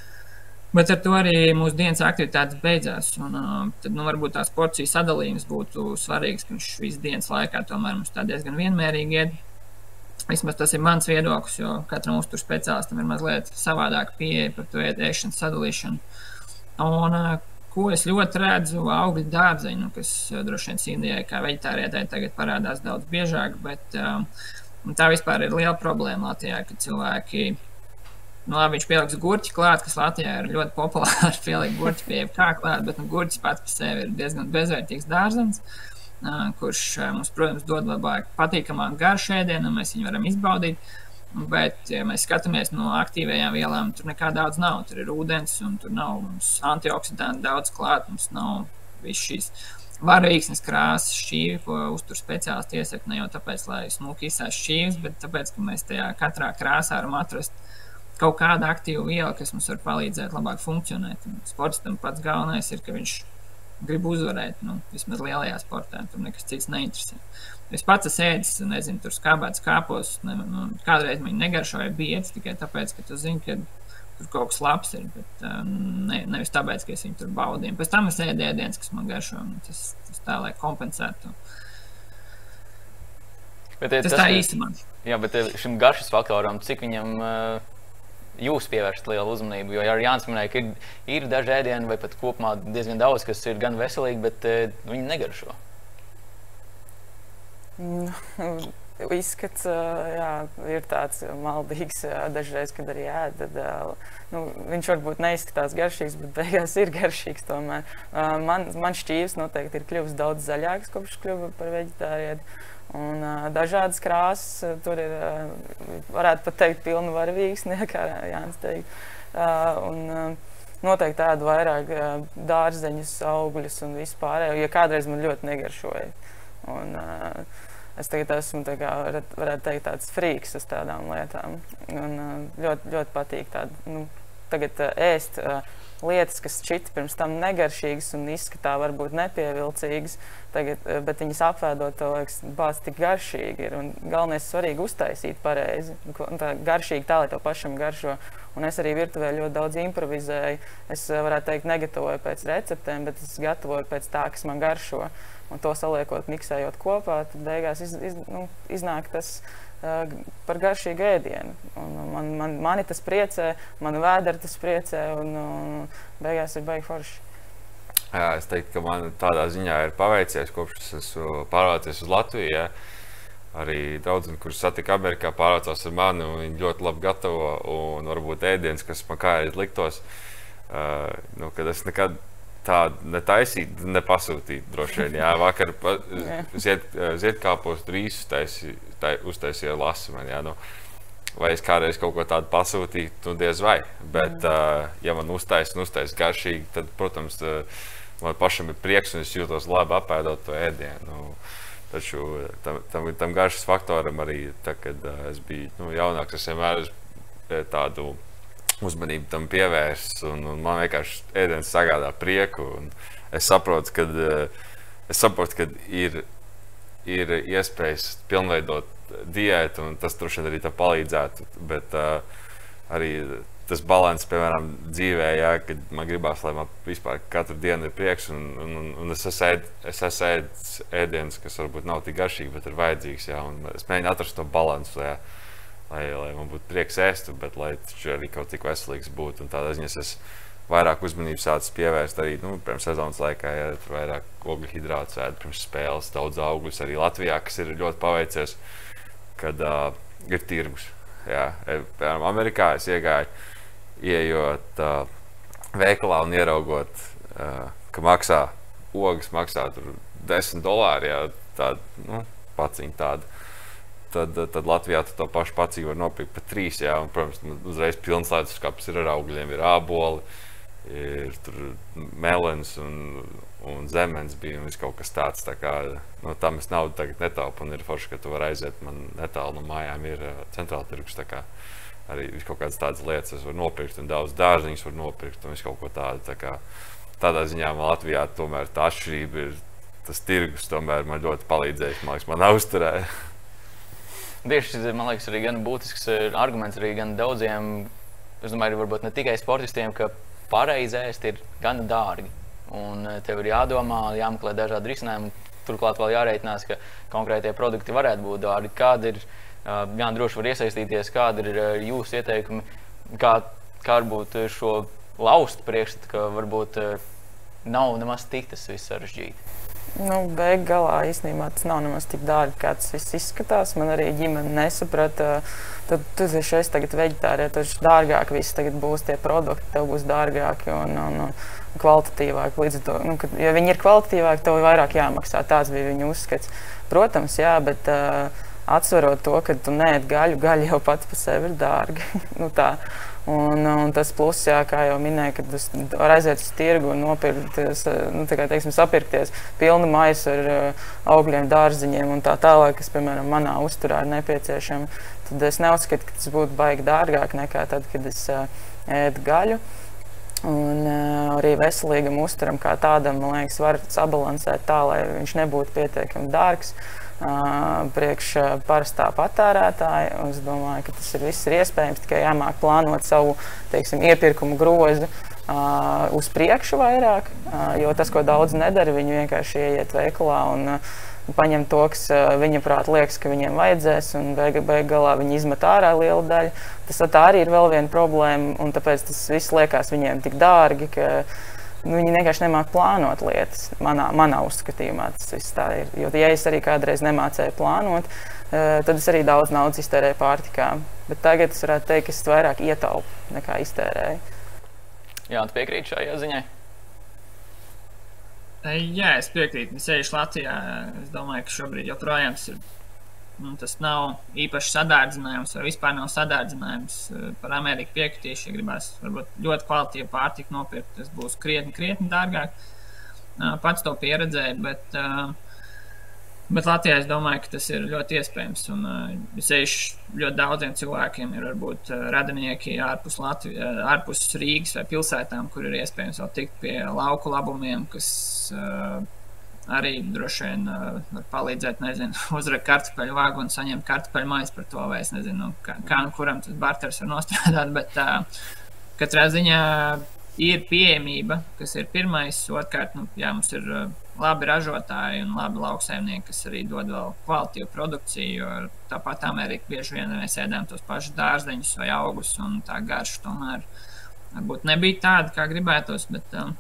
Bet ar to arī mūsu dienas aktivitātes beidzās. Un, uh, tad, nu, varbūt tās porciju sadalījums būtu svarīgs, ka viņš visu dienas laikā tomēr mums tā diezgan vienmērīgi ied. Vismaz tas ir mans viedoklis, jo katram uzturu speciālistam ir mazliet savādāka pieeja par to ēšanas sadalīšanu. Un, uh, ko es ļoti redzu, augļu dārzeņu, kas uh, droši vien Sindējai kā veģetārietai tagad parādās daudz biežāk, bet uh, tā vispār ir liela problēma Latvijā, ka cilvēki Nu, labi, viņš pieliks gurķi klāt, kas Latvijā ir ļoti populāri pielikt gurķi pie kā klāt, bet nu, gurķis pats par sevi ir diezgan bezvērtīgs dārzens, kurš mums, protams, dod labāk patīkamāk garšu ēdienu, un mēs viņu varam izbaudīt. Bet, ja mēs skatāmies no aktīvajām vielām, tur nekā daudz nav. Tur ir ūdens, un tur nav mums antioksidanti daudz klāt, mums nav viss šīs varavīksnes krāsas šķīvi, ko uztur speciālisti iesaka, ne jau tāpēc, lai smuki izsās šķīvis, bet tāpēc, ka mēs tajā katrā krāsā varam atrast kaut kādu aktīvu vielu, kas mums var palīdzēt labāk funkcionēt. Un sportistam pats galvenais ir, ka viņš grib uzvarēt, nu, vismaz lielajā sportā, tur nekas cits neinteresē. Es pats esmu ēdis, nezinu, tur skābētas kāpos, ne, nu, kādreiz viņi negaršoja biedz, tikai tāpēc, ka tu zini, ka tur kaut kas labs ir, bet ne, nevis tāpēc, ka es viņu tur baudīju. Pēc tam es ēdu ēdienas, kas man garšo, un tas, tas tā, lai kompensētu. Bet, tas, tas tā īsti man. Jā, bet šim garšas faktoram, cik viņam uh, jūs pievēršat lielu uzmanību, jo arī Jānis minēja, ka ir, ir daži ēdieni vai pat kopumā diezgan daudz, kas ir gan veselīgi, bet uh, viņi negaršo. Izskats jā, ir tāds maldīgs dažreiz, kad arī ēd. Tad, nu, viņš varbūt neizskatās garšīgs, bet beigās ir garšīgs tomēr. Man, man šķīvis noteikti ir kļuvis daudz zaļāks, kopš kļuva par veģetārieti. Un dažādas krāsas, tur ir, varētu pat teikt, pilnu varavīksni, kā Jānis teikt. Un, noteikti ēdu vairāk dārzeņus, augļus un vispārējo, ja kādreiz man ļoti negaršoja. Un, uh, es tagad esmu, tā kā, varētu teikt, tāds frīks uz tādām lietām. Un uh, ļoti, ļoti patīk tādu, nu, tagad uh, ēst uh, lietas, kas šķita pirms tam negaršīgas un izskatā varbūt nepievilcīgas, tagad, uh, bet viņas apvēdot, to liekas, bāc tik garšīgi ir. Un galvenais svarīgi uztaisīt pareizi. Un tā garšīgi tā, lai to pašam garšo. Un es arī virtuvē ļoti daudz improvizēju. Es uh, varētu teikt, negatavoju pēc receptēm, bet es gatavoju pēc tā, kas man garšo. Un to saliekot, miksējot kopā, tad beigās iz, iz, nu, iznāk tas uh, par garšīgu ēdienu. Un man, man, mani tas priecē, manu vēderi tas priecē, un, un beigās ir baigi forši. Jā, es teiktu, ka man tādā ziņā ir paveicies, kopš es esmu pārvācies uz Latviju. Ja. Arī draudzene, kurus satika Amerikā, pārvācās ar mani, un viņi ļoti labi gatavo, un varbūt ēdienas, kas man kādreiz liktos, uh, nu, kad es nekad tādu netaisīt, nepasūtīt droši vien. Jā, vakar zied, ziedkāpos drīz uztaisīju, uztaisīju lasi man, jā, nu, vai es kādreiz kaut ko tādu pasūtītu, nu diez vai. Bet, mm. uh, ja man uztais un uztais garšīgi, tad, protams, uh, man pašam ir prieks un es jūtos labi apēdot to ēdienu. Nu, taču tam, tam, tam garšas faktoram arī, tā, kad uh, es biju nu, jaunāks, es vienmēr tādu uzmanību tam pievērst, un, un man vienkārši ēdienas sagādā prieku, un es saprotu, ka es saprotu, ka ir, ir iespējas pilnveidot diētu, un tas droši vien arī tā palīdzētu, bet uh, arī tas balans, piemēram, dzīvē, jā, kad man gribās, lai man vispār katru dienu ir prieks, un, un, un es esmu ēd, es esmu ēdis ēdienas, kas varbūt nav tik garšīgi, bet ir vajadzīgs, jā, un es mēģinu atrast to balansu, jā. Lai, lai man būtu prieks ēst, bet lai taču arī kaut cik veselīgs būtu. Un tādā ziņā es vairāk uzmanības sācis pievērst arī, nu, pirms sezonas laikā, ja vairāk ogļhidrātus ēdu pirms spēles, daudz augļus arī Latvijā, kas ir ļoti paveicies, kad uh, ir tirgus. Jā, piemēram, Amerikā es iegāju, ieejot uh, veikalā un ieraugot, uh, ka maksā, ogas maksā tur desmit dolāri, jā, tāda, nu, paciņa tāda. Tad, tad Latvijā tu to pašu pacīgu var nopirkt par trīs, jā, un, protams, uzreiz pilns leduskapis ir ar augļiem, ir āboli, ir tur melens un, un zemens bija un viss kaut kas tāds, tā kā, no tam es naudu tagad netaupu, un ir forši, ka tu var aiziet, man netālu no mājām ir centrāla tirgus, tā kā arī viss kaut kādas tādas lietas es varu nopirkt, un daudz dārziņus var nopirkt, un viss kaut ko tādu, tā kā tādā ziņā man Latvijā tomēr tā atšķirība ir, tas tirgus tomēr man ļoti palīdzējis, man liekas, man uzturē. Tieši, man liekas, arī gan būtisks arguments arī gan daudziem, es domāju, varbūt ne tikai sportistiem, ka pareizi ēst ir gan dārgi. Un tev ir jādomā, jāmeklē dažādi risinājumi. Turklāt vēl jārēķinās, ka konkrētie produkti varētu būt dārgi. Kāda ir, jā, droši var iesaistīties, kāda ir jūsu ieteikumi, kā, kā varbūt šo laust priekšstatu, ka varbūt nav nemaz tik tas viss sarežģīti. Nu, beig galā īstenībā tas nav nemaz tik dārgi, kā tas viss izskatās. Man arī ģimene nesaprata. Tad tu esi tagad veģetārija, tad dārgāk viss tagad būs tie produkti, tev būs dārgāki un, un, un kvalitatīvāki. Līdz to, nu, kad, ja viņi ir kvalitatīvāki, tev ir vairāk jāmaksā. Tāds bija viņu uzskats. Protams, jā, bet uh, atsverot to, ka tu neēd gaļu, gaļa jau pats par sevi ir dārga. nu, tā. Un, un tas pluss, jā, kā jau minēju, kad tu var aiziet uz tirgu un nopirkties, nu, tā kā, teiksim, sapirkties pilnu maisu ar uh, augļiem, dārziņiem un tā tālāk, kas, piemēram, manā uzturā ir nepieciešama. Tad es neuzskatu, ka tas būtu baigi dārgāk nekā tad, kad es uh, ēdu gaļu. Un uh, arī veselīgam uzturam kā tādam, man liekas, var sabalansēt tā, lai viņš nebūtu pietiekami dārgs. Uh, priekš uh, parastā patērētāja. Es domāju, ka tas ir viss ir iespējams, tikai jāmāk plānot savu, teiksim, iepirkumu grozu uh, uz priekšu vairāk, uh, jo tas, ko daudz nedara, viņi vienkārši ieiet veikalā un uh, paņem to, kas uh, viņa prāt liekas, ka viņiem vajadzēs, un beig, beig galā viņi izmet ārā lielu daļu. Tas tā arī ir vēl viena problēma, un tāpēc tas viss liekas viņiem tik dārgi, ka nu, viņi vienkārši nemāk plānot lietas. Manā, manā uzskatījumā tas viss tā ir. Jo, ja es arī kādreiz nemācēju plānot, tad es arī daudz naudas iztērēju pārtikā. Bet tagad es varētu teikt, ka es vairāk ietaupu nekā iztērēju. Jā, tu piekrīti šajā ziņai? Jā, es piekrītu. Sevišķi Latvijā, es domāju, ka šobrīd joprojām tas ir. Nu, tas nav īpaši sadārdzinājums, vai vispār nav sadārdzinājums. Par Ameriku piekritīšu, ja gribās varbūt ļoti kvalitīvu pārtiku nopirkt, tas būs krietni, krietni dārgāk. Pats to pieredzēju, bet, bet Latvijā es domāju, ka tas ir ļoti iespējams. Un sevišķi ļoti daudziem cilvēkiem ir varbūt radinieki ārpus, Latvijā, ārpus Rīgas vai pilsētām, kur ir iespējams vēl tikt pie lauku labumiem, kas arī droši vien uh, var palīdzēt, nezinu, uzrakt kartupeļu vāgu un saņemt kartupeļu maizi par to, vai es nezinu, kā, kā un kuram tas barters var nostrādāt, bet uh, katrā ziņā ir pieejamība, kas ir pirmais, otrkārt, nu, jā, mums ir uh, labi ražotāji un labi lauksaimnieki, kas arī dod vēl kvalitīvu produkciju, jo tāpat Amerika bieži vien mēs ēdām tos pašus dārzeņus vai augus, un tā garša tomēr varbūt nebija tāda, kā gribētos, bet uh,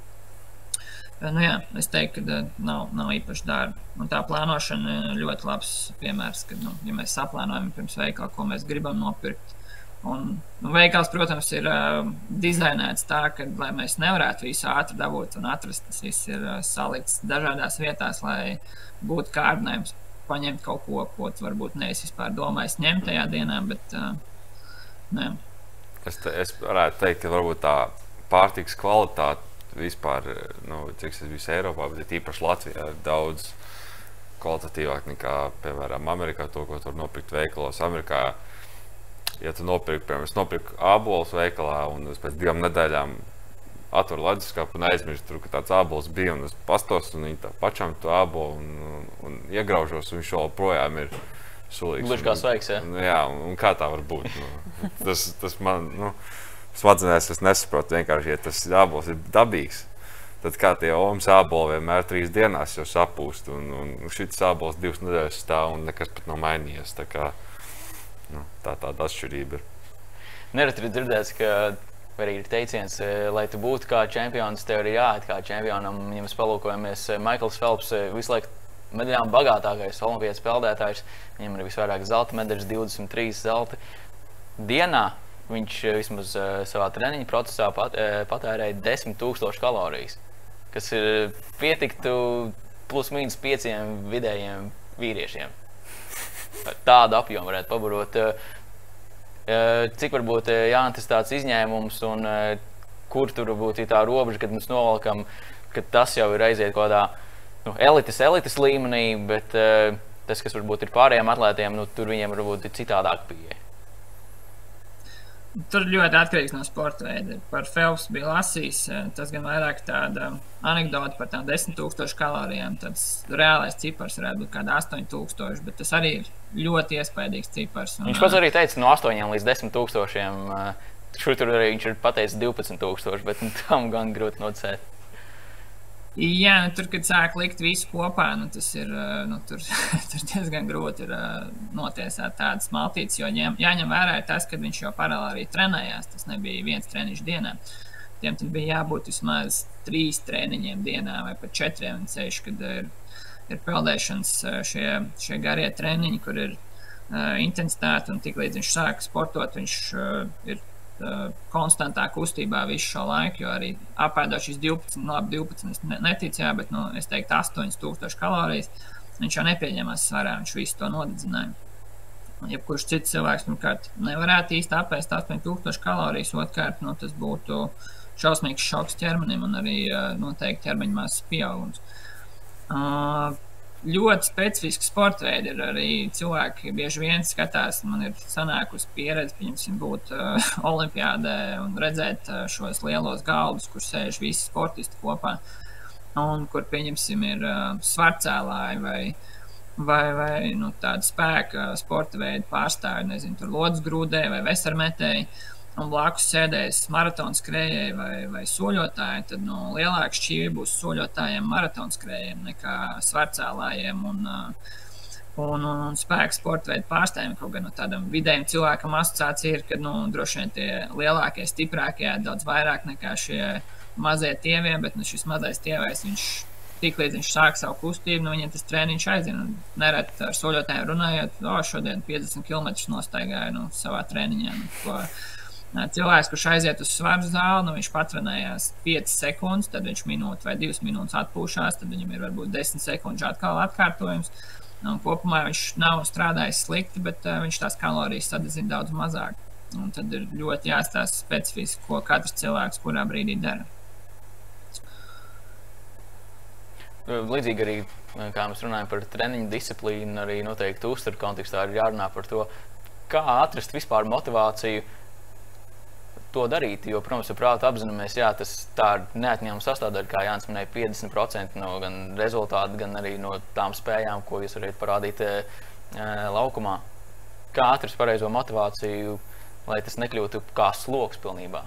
Nu jā, es teiktu, ka nav, nav īpaši dārgi. Un tā plānošana ļoti labs piemērs, kad, nu, ja mēs saplānojam pirms veikala, ko mēs gribam nopirkt. Un, nu, veikals, protams, ir uh, dizainēts tā, ka, lai mēs nevarētu visu ātri dabūt un atrast, tas viss ir uh, salikts dažādās vietās, lai būtu kārdinājums paņemt kaut ko, ko tu varbūt neesi vispār domājis ņemt tajā dienā, bet, uh, nē. Es, te, es varētu teikt, ka varbūt tā pārtikas kvalitāte vispār, nu, cik es biju Eiropā, bet īpaši Latvijā ir daudz kvalitatīvāk nekā, piemēram, Amerikā, to, ko tu var nopirkt veikalos. Amerikā, ja tu nopirki, piemēram, es nopirku ābolus veikalā un es pēc divām nedēļām atveru leduskapu un aizmirstu, tur, ka tāds ābols bija un es pastos un viņi tā pačām to ābolu un, un, un iegraužos un viņš vēl projām ir sulīgs. Gluži kā svaigs, jā? Un, jā, un, un kā tā var būt? Nu, tas, tas man, nu, smadzenēs es nesaprotu, vienkārši, ja tas ābols ir dabīgs, tad kā tie omas āboli vienmēr trīs dienās jau sapūst, un, un šis ābols divas nedēļas stāv un nekas pat nav mainījies, tā kā, nu, tā tāda atšķirība ir. Nereti ir dzirdēts, ka arī ir teiciens, lai tu būtu kā čempions, tev ir jāiet kā čempionam. Ja mēs palūkojamies, Maikls Felps visu laiku medaļām bagātākais olimpietas peldētājs, viņam ir visvairāk zelta medaļas, divdesmit trīs zelti dienā. Viņš vismaz uh, savā treniņa procesā pat, uh, patērēja desmit tūkstoši kalorijas, kas ir pietiktu plus mīnus pieciem vidējiem vīriešiem. Tādu apjomu varētu pabarot. Uh, uh, cik varbūt uh, jāantis tāds izņēmums un uh, kur tur būtu tā robeža, kad mēs novalkam, ka tas jau ir aiziet kaut kādā nu, elites, elites līmenī, bet uh, tas, kas varbūt ir pārējiem atlētiem, nu, tur viņiem varbūt ir citādāk pieeja. Tur ļoti atkarīgs no sporta veida. Par Phelps bija lasījis, tas gan vairāk tāda anekdota par tām desmit tūkstošu kalorijām. Tāds reālais cipars varētu būt kāda astoņi tūkstoši, bet tas arī ir ļoti iespaidīgs cipars. Un, viņš pats arī teica no astoņiem līdz desmit tūkstošiem. Šur tur arī viņš ir pateicis divpadsmit tūkstoši, bet nu, tam gan grūti nocēt. Jā, nu, tur, kad sāk likt visu kopā, nu, tas ir nu, tur, tur diezgan grūti ir notiesāt tādas maltītes, jo ņem, jāņem vērā tas, ka viņš jau paralēli arī trenējās. Tas nebija viens treniņš dienā. Tiem tad bija jābūt vismaz trīs treniņiem dienā vai pat četriem. Un ceļš, kad ir ir peldēšanas šie, šie garie treniņi, kur ir uh, intensitāte, un tik līdz viņš sāk sportot, viņš uh, ir uh, konstantā kustībā visu šo laiku, jo arī apēdot šīs divpadsmit, labi, divpadsmit es neticu, jā, bet, nu, es teiktu astoņas tūkstoši kalorijas, viņš jau nepieņemās svarā, viņš visu to nodedzināja. Jebkurš cits cilvēks, pirmkārt, nevarētu īsti apēst astoņas tūkstoši kalorijas, otrkārt, nu, tas būtu šausmīgs šoks ķermenim un arī uh, noteikti ķermeņa masas pieaugums. Uh, ļoti specifiski sporta veidi ir arī cilvēki bieži vien skatās, man ir sanākusi pieredze, pieņemsim, būt uh, olimpiādē un redzēt uh, šos lielos galdus, kur sēž visi sportisti kopā un kur, pieņemsim, ir uh, svarcēlāji vai, vai, vai nu, tādi spēka sporta veidi pārstāvi, nezinu, tur lodas grūdēji vai vesarmetēji. Un blakus sēdēs maratonu skrējēji vai, vai soļotāji, tad nu, lielāka šķīvi būs soļotājiem maratonu skrējiem nekā svarcēlājiem un, un, un, un spēka sporta veidu pārstāvjiem. Kaut gan no tādam vidējiem cilvēkam asociācija ir, ka nu, droši vien tie lielākie, stiprākie daudz vairāk nekā šie mazie tievie, bet nu, šis mazais tievais, viņš tik līdz viņš sāk savu kustību, nu, viņiem tas treniņš aizina. Nereti ar soļotājiem runājot, o, šodien piecdesmit kilometrus nostaigāju nu, savā treniņā. Nu, ko, cilvēks, kurš aiziet uz svaru zāli, nu viņš patrenējās piecas sekundes, tad viņš minūti vai divas minūtes atpūšās, tad viņam ir varbūt desmit sekundes atkal atkārtojums. Un kopumā viņš nav strādājis slikti, bet uh, viņš tās kalorijas sadedzina daudz mazāk. Un tad ir ļoti jāstāsta specifiski, ko katrs cilvēks kurā brīdī dara. Līdzīgi arī, kā mēs runājam par treniņu disciplīnu, arī noteikti uzturu kontekstā ir jārunā par to, kā atrast vispār motivāciju to darīt, jo, protams, prātu apzināmies, jā, tas tā ir neatņemama sastāvdaļa, kā Jānis minēja, piecdesmit procenti no gan rezultātu, gan arī no tām spējām, ko jūs varat parādīt e, laukumā. Kā atrast pareizo motivāciju, lai tas nekļūtu kā sloks pilnībā?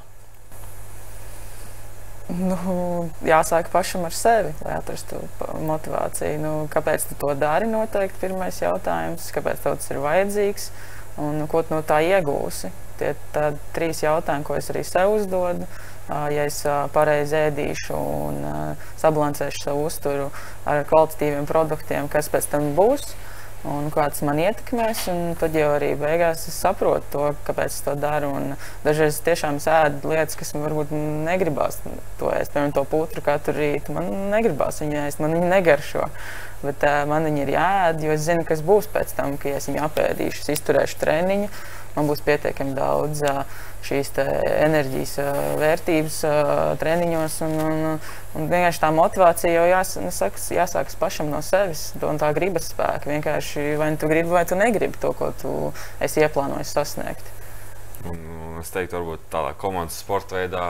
Nu, jāsāk pašam ar sevi, lai atrastu motivāciju. Nu, kāpēc tu to dari, noteikti pirmais jautājums, kāpēc tev tas ir vajadzīgs un ko tu no tā iegūsi. Tie tādi trīs jautājumi, ko es arī sev uzdodu. Ja es pareizi ēdīšu un sabalansēšu savu uzturu ar kvalitatīviem produktiem, kas pēc tam būs un kāds man ietekmēs, un tad jau arī beigās es saprotu to, kāpēc es to daru. Un dažreiz tiešām es ēdu lietas, kas man varbūt negribās to ēst. Piemēram, to putru katru rītu. Man negribās viņu ēst, man viņa negaršo. Bet uh, man viņa ir jāēd, jo es zinu, kas būs pēc tam, ka ja es viņu apēdīšu, es izturēšu treniņu, man būs pietiekami daudz uh, šīs te enerģijas uh, vērtības uh, treniņos, un, un, un vienkārši tā motivācija jau jās, nesaks, jāsākas pašam no sevis, un tā gribas spēka. Vienkārši vai tu gribi, vai tu negribi to, ko tu esi ieplānojis sasniegt. Un, un es teiktu, varbūt tādā komandas sporta veidā,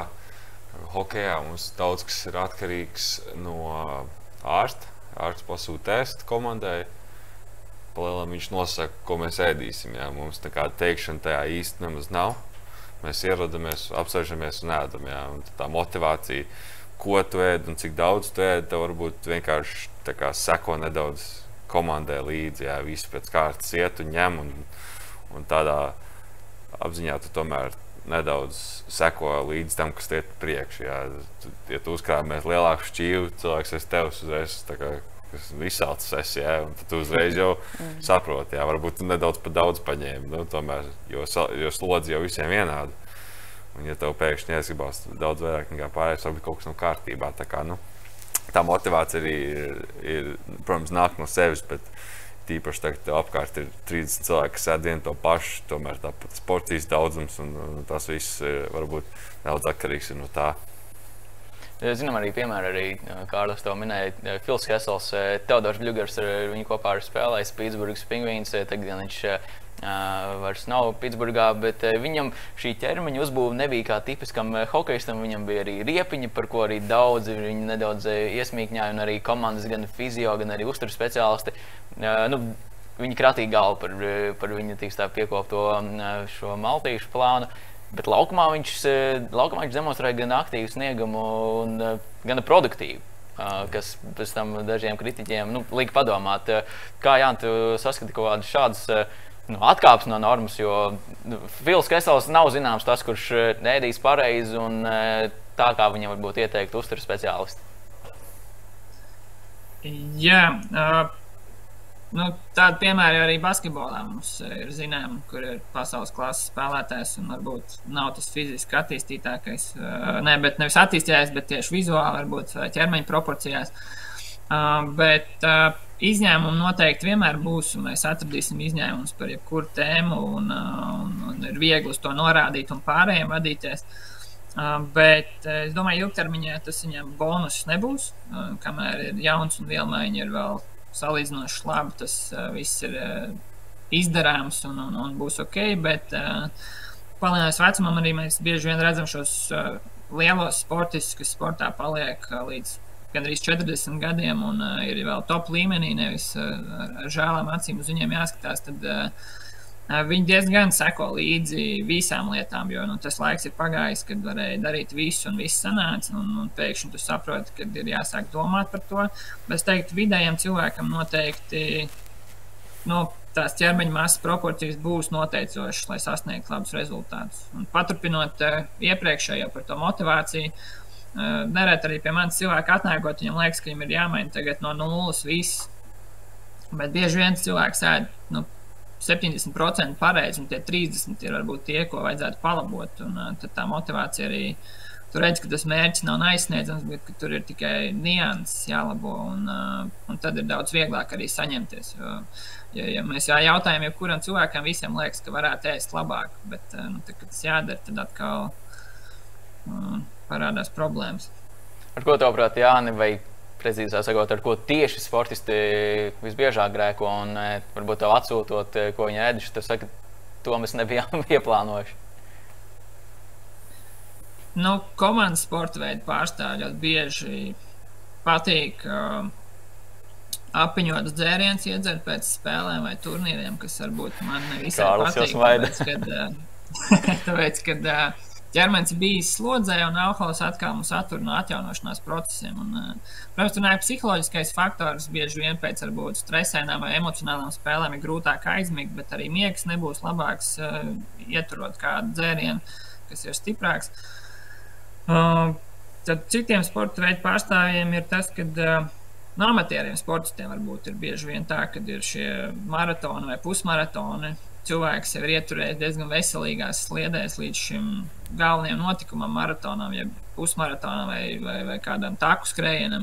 hokejā mums daudz kas ir atkarīgs no ārsta. Ārsts pasūta testu komandai, palielam viņš nosaka, ko mēs ēdīsim. Jā. Mums nekāda teikšana tajā īsti nemaz nav. Mēs ierodamies, apsēžamies un ēdam. Jā. Un tā motivācija, ko tu ēd un cik daudz tu ēd, tev varbūt vienkārši tā kā seko nedaudz komandai līdzi. Jā. Visu pēc kārtas iet un ņem, un, un tādā apziņā tu tomēr nedaudz seko līdz tam, kas iet priekš. Jā. Ja tu uzkrāmies lielāku šķīvu, cilvēks es tevs uzreiz tā kā izsalcis esi, jā, un tad tu uzreiz jau saproti, jā, varbūt tu nedaudz pa daudz paņēmi, nu, tomēr, jo, jo slodzi jau visiem vienādi. Un ja tev pēkšņi iesgribās daudz vairāk nekā pārējais, varbūt kaut kas nav kārtībā. Tā kā, nu, tā motivācija arī ir, ir, protams, nāk no sevis, bet tīpaši tagad tev apkārt ir trīsdesmit cilvēki, kas ēd vienu to pašu, tomēr tāpat sportīs daudzums, un, un tas viss ir, varbūt daudz atkarīgs ir no tā. Zinām arī piemēru, arī Kārlis to minēja, Fils Kessels, Teodors Bļugars, viņu kopā ir spēlējis Pitsburgas Pingvīns, tagad gan viņš uh, vairs nav Pitsburgā, bet uh, viņam šī ķermeņa uzbūve nebija kā tipiskam uh, hokejistam, viņam bija arī riepiņa, par ko arī daudzi viņu nedaudz uh, iesmīkņāja, un arī komandas gan fizio, gan arī uzturu speciālisti. Uh, nu, viņi kratīja galvu par, par viņu tīkstā piekopto uh, šo maltīšu plānu. Bet laukumā viņš, laukumā viņš demonstrēja gan aktīvu sniegumu, un, gan produktīvu, kas pēc tam dažiem kritiķiem nu, lika padomāt. Kā Jāni, tu saskati kaut kādas šādas nu, atkāpes no normas, jo nu, Fils Kessels nav zināms tas, kurš ēdīs pareizi un tā, kā viņam varbūt ieteikt uzturu speciālisti. Jā, uh, nu, tāda piemēra arī basketbolā mums ir zinām, kur ir pasaules klases spēlētājs un varbūt nav tas fiziski attīstītākais, uh, ne, bet nevis attīstītājs, bet tieši vizuāli, varbūt ķermeņa proporcijās. Uh, bet uh, izņēmumi noteikti vienmēr būs, un mēs atradīsim izņēmumus par jebkuru tēmu, un, uh, un, un ir viegli uz to norādīt un pārējiem vadīties. Uh, bet uh, es domāju, ilgtermiņā tas viņam bonus nebūs, uh, kamēr ir jauns un vielmaiņa ir vēl salīdzinoši labi, tas uh, viss ir uh, izdarāms un, un, un būs ok, bet uh, palielinājums vecumam arī mēs bieži vien redzam šos uh, lielos sportistus, kas sportā paliek uh, līdz gandrīz četrdesmit gadiem un uh, ir vēl top līmenī, nevis uh, ar žēlām acīm uz viņiem jāskatās, tad uh, viņi diezgan seko līdzi visām lietām, jo nu, tas laiks ir pagājis, kad varēja darīt visu un viss sanāca, un, un pēkšņi tu saproti, kad ir jāsāk domāt par to. Bet es teiktu, vidējam cilvēkam noteikti nu, tās ķermeņa masas proporcijas būs noteicošas, lai sasniegtu labus rezultātus. Un paturpinot uh, iepriekšējo par to motivāciju, uh, nerēt arī pie manis cilvēki atnākot, viņam liekas, ka viņam ir jāmaina tagad no nulles viss. Bet bieži viens cilvēks ēd, nu, septiņdesmit procenti pareizi, un tie trīsdesmit ir varbūt tie, ko vajadzētu palabot. Un uh, tad tā motivācija arī, tu redz, ka tas mērķis nav aizsniedzams, bet ka tur ir tikai nianses jālabo, un, uh, un tad ir daudz vieglāk arī saņemties. Jo, ja, ja mēs jā, jautājam, jebkuram cilvēkam visiem liekas, ka varētu ēst labāk, bet uh, nu, tad, kad tas jādara, tad atkal uh, parādās problēmas. Ar ko tavuprāt, Jāni, vai precīzāk sakot, ar ko tieši sportisti visbiežāk grēko un varbūt tev atsūtot, ko viņi ēduši, tu saki, to mēs nebijām ieplānojuši? Nu, komandas sporta veidu pārstāvji ļoti bieži patīk uh, apiņotas dzēriens iedzert pēc spēlēm vai turnīriem, kas varbūt man nevisai patīk. Tāpēc, kad, uh, tāpēc, kad uh, ķermenis bijis slodzē un alkohols atkal mums attur no atjaunošanās procesiem. Un, protams, tur nāk psiholoģiskais faktors, bieži vien pēc varbūt stresēnām vai emocionālām spēlēm ir grūtāk aizmigt, bet arī miegs nebūs labāks uh, ieturot kādu dzērienu, kas ir stiprāks. Uh, tad citiem sporta veidu pārstāvjiem ir tas, kad uh, no amatieriem sportistiem varbūt ir bieži vien tā, kad ir šie maratoni vai pusmaratoni. Cilvēks jau ir ieturējis diezgan veselīgās sliedēs līdz šim galvenajam notikumam, maratonam, ja pusmaratonam vai, vai, vai kādam taku skrējienam.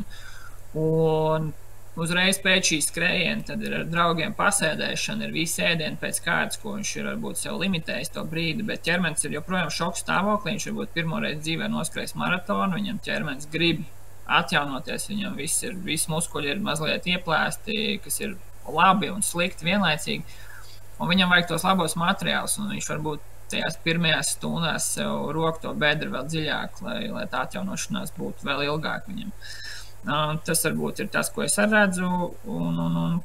Un uzreiz pēc šī skrējiena tad ir ar draugiem pasēdēšana, ir visi ēdieni pēc kārtas, ko viņš ir varbūt sev limitējis to brīdi, bet ķermenis ir joprojām šoku stāvoklī, viņš varbūt pirmoreiz dzīvē noskrējis maratonu, viņam ķermenis grib atjaunoties, viņam viss ir, visi muskuļi ir mazliet ieplēsti, kas ir labi un slikti vienlaicīgi. Un viņam vajag tos labos materiālus, un viņš varbūt tajās pirmajās stundās sev rok to bedri vēl dziļāk, lai, lai tā atjaunošanās būtu vēl ilgāk viņam. Uh, tas varbūt ir tas, ko es redzu, un, un, un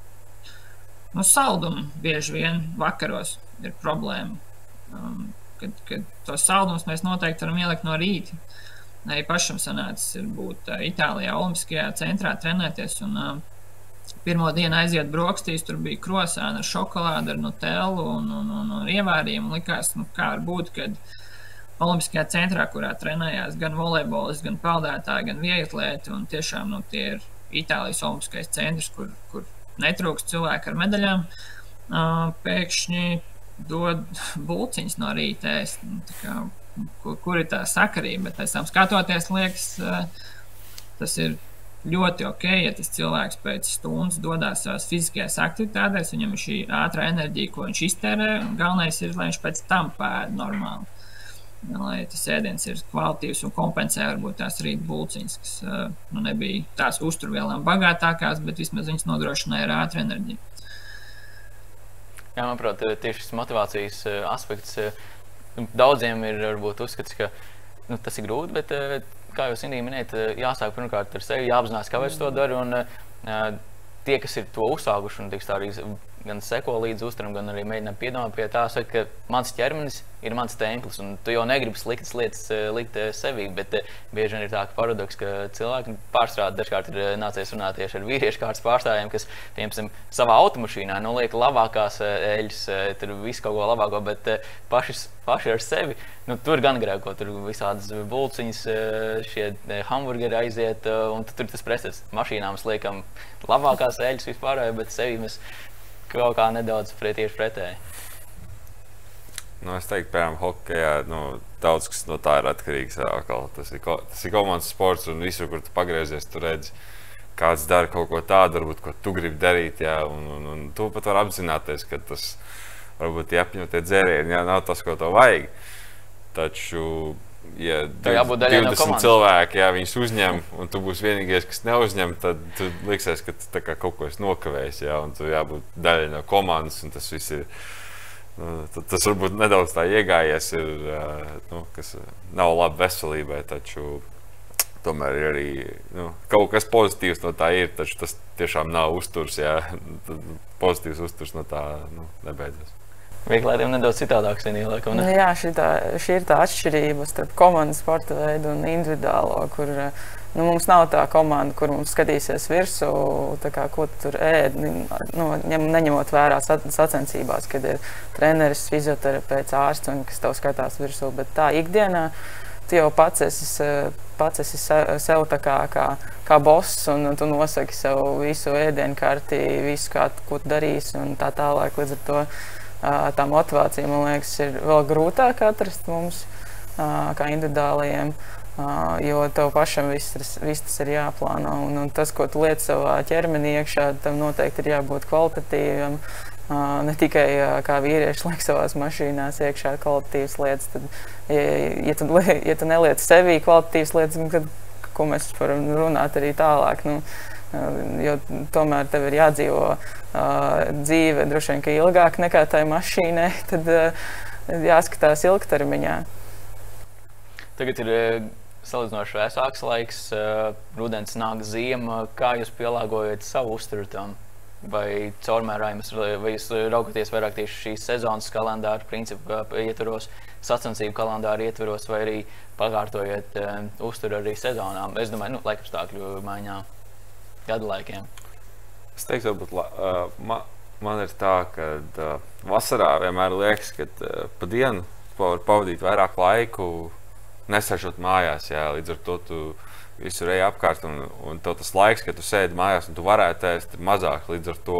nu, saldumi bieži vien vakaros ir problēma. Um, kad, kad tos saldumus mēs noteikti varam ielikt no rīta. Arī pašam sanācis ir būt uh, Itālijā Olimpiskajā centrā trenēties, un uh, pirmo dienu aiziet brokastīs, tur bija krosāni ar šokolādu, ar nutellu un, un, un, un ievārījumu. Likās, nu, kā var būt, kad Olimpiskajā centrā, kurā trenējās gan volejbolisti, gan peldētāji, gan vieglatlēti, un tiešām nu, tie ir Itālijas Olimpiskais centrs, kur, kur netrūkst cilvēki ar medaļām, uh, pēkšņi dod bulciņas no rīta ēst. Nu, tā kā, kur, kur ir tā sakarība, bet pēc tam skatoties, liekas, uh, tas ir ļoti ok, ja tas cilvēks pēc stundas dodās savās fiziskajās aktivitātēs, viņam ir šī ātrā enerģija, ko viņš iztērē, un galvenais ir, lai viņš pēc tam pēd normāli. Lai tas ēdiens ir kvalitīvs un kompensē varbūt tās rīt bulciņas, kas nu, nebija tās uzturvielām bagātākās, bet vismaz viņas nodrošināja ar ātru enerģiju. Jā, manuprāt, tieši šis motivācijas aspekts daudziem ir varbūt uzskats, ka nu, tas ir grūti, bet kā jūs Indija minējat, jāsāk pirmkārt ar sevi, jāapzinās, kāpēc to dara, un uh, tie, kas ir to uzsākuši un tiks tā arī gan seko līdz uzturam, gan arī mēģinām piedomāt pie tā, saka, ka mans ķermenis ir mans templis, un tu jau negribi sliktas lietas likt sevī, bet bieži vien ir tā, ka paradoks, ka cilvēki pārstrādā dažkārt ir nācies runāt tieši ar vīriešu kārtas pārstāvjiem, kas, piemēram, savā automašīnā noliek labākās eļas, tur visu kaut ko labāko, bet paši, paši ar sevi, nu, tur gan grēko, tur visādas bulciņas, šie hamburgeri aiziet, un tur tas presets. Mašīnām mēs liekam labākās eļas vispārējo, bet sevi mēs kaut kā nedaudz tieši pretēji. Nu, es teiktu, piemēram, hokejā, nu, daudz kas no tā ir atkarīgs. Atkal. Tas ir, tas ir komandas sports, un visur, kur tu pagriezies, tu redzi, kāds dara kaut ko tādu, varbūt, ko tu gribi darīt, jā, un, un, un tu pat var apzināties, ka tas varbūt jāapņotie dzērieni, jā, nav tas, ko tev vajag. Taču, ja divdesmit cilvēki, jā, viņus uzņem, un tu būsi vienīgais, kas neuzņem, tad tu liksies, ka tu tā kā kaut ko esi nokavējis, jā, un tu jābūt daļai no komandas, un tas viss ir. Tas varbūt nedaudz tā iegājies, ir, nu, kas nav labi veselībai, taču tomēr ir arī nu, kaut kas pozitīvs no tā ir, taču tas tiešām nav uzturs, jā, pozitīvs uzturs no tā nu, nebeidzas. Vieglētiem nedaudz citādāk senī, laikam, ne? Jā, šī, tā, šī ir tā atšķirība starp komandas sporta veidu un individuālo, kur nu, mums nav tā komanda, kur mums skatīsies virsū, tā kā, ko tu tur ēd, nu, neņemot vērā sacensībās, kad ir treneris, fizioterapeits, ārsts un kas tev skatās virsū, bet tā ikdienā tu jau pats esi, pats esi sev tā kā, kā, kā boss un tu nosaki sev visu ēdienu karti, visu, kā, ko tu darīsi un tā tālāk, līdz ar to tā motivācija, man liekas, ir vēl grūtāk atrast mums, kā individuālajiem, jo tev pašam viss, viss tas ir jāplāno. Un, un tas, ko tu liec savā ķermenī iekšā, tam noteikti ir jābūt kvalitatīvam. Ne tikai kā vīrieši liek savās mašīnās iekšā kvalitatīvas lietas, tad, ja, ja, tu, ja tu neliec sevī kvalitatīvas lietas, tad ko mēs varam runāt arī tālāk. Nu, jo tomēr tev ir jādzīvo uh, dzīve droši vien, ka ilgāk nekā tai mašīnai, tad uh, jāskatās ilgtermiņā. Tagad ir salīdzinoši vēsāks laiks, uh, rudens nāk ziema. Kā jūs pielāgojat savu uzturu tam? Vai caurmērājumus, vai jūs raugaties vairāk tieši šīs sezonas kalendāra principu ietvaros, sacensību kalendāra ietvaros, vai arī pakārtojat uh, uzturu arī sezonām? Es domāju, nu, laikapstākļu maiņā. Gadu laikiem. Es teiktu, varbūt, uh, man, man ir tā, ka uh, vasarā vienmēr liekas, ka uh, pa dienu var pavadīt vairāk laiku, nesēžot mājās, jā, līdz ar to tu visur ej apkārt, un, un tev tas laiks, ka tu sēdi mājās, un tu varētu ēst mazāk, līdz ar to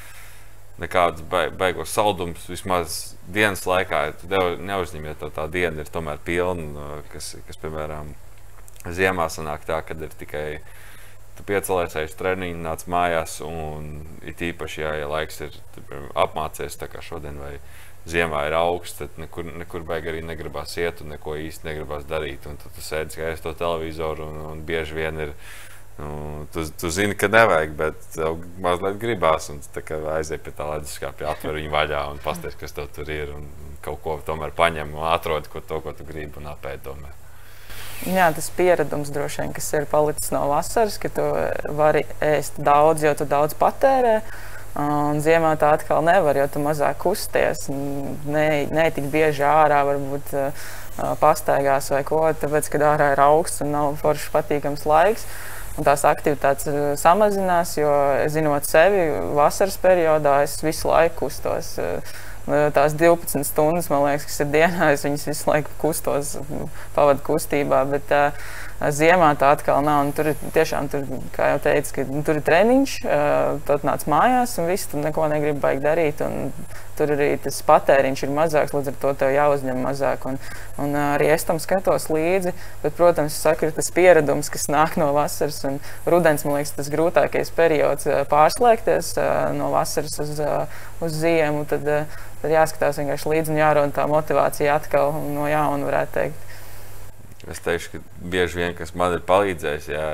nekādas beigos saldums vismaz dienas laikā, tu neuzņem, ja tev tā diena ir tomēr pilna, kas, kas piemēram, ziemā sanāk tā, kad ir tikai tu piecelies aiz treniņu, nāc mājās, un it īpaši, jā, ja laiks ir apmācies, tā kā šodien vai ziemā ir augsts, tad nekur, nekur baigi arī negribās iet un neko īsti negribās darīt. Un tad tu sēdi skaties to televizoru un, un bieži vien ir, nu, tu, tu zini, ka nevajag, bet tev mazliet gribās. Un tā kā aiziet pie tā leduskapja, atver viņu vaļā un pasties, kas tev tur ir. Un kaut ko tomēr paņem un atrod ko to, ko tu gribi un apēd tomēr. Jā, tas pieredums droši vien, kas ir palicis no vasaras, ka tu vari ēst daudz, jo tu daudz patērē. Un ziemā tā atkal nevar, jo tu mazāk kusties. Ne, ne tik bieži ārā varbūt pastaigās vai ko, tāpēc, kad ārā ir augsts un nav foršs patīkams laiks. Un tās aktivitātes samazinās, jo zinot sevi, vasaras periodā es visu laiku kustos. Tās divpadsmit stundas, man liekas, kas ir dienā, es viņas visu laiku kustos, pavadu kustībā, bet uh, ziemā tā atkal nav. Un tur ir tiešām, tur, kā jau teicu, ka tur ir treniņš, uh, tad nāc mājās un viss, tu neko negribi baigi darīt. Un tur arī tas patēriņš ir mazāks, līdz ar to tev jāuzņem mazāk. Un, un uh, arī es tam skatos līdzi, bet, protams, es saku, ir tas pieredums, kas nāk no vasaras. Un rudens, man liekas, tas grūtākais periods uh, pārslēgties uh, no vasaras uz, uh, uz ziemu. Tad, uh, Tad jāskatās vienkārši līdzi un jārod tā motivācija atkal no jauna, varētu teikt. Es teikšu, ka bieži vien, kas man ir palīdzējis, jā,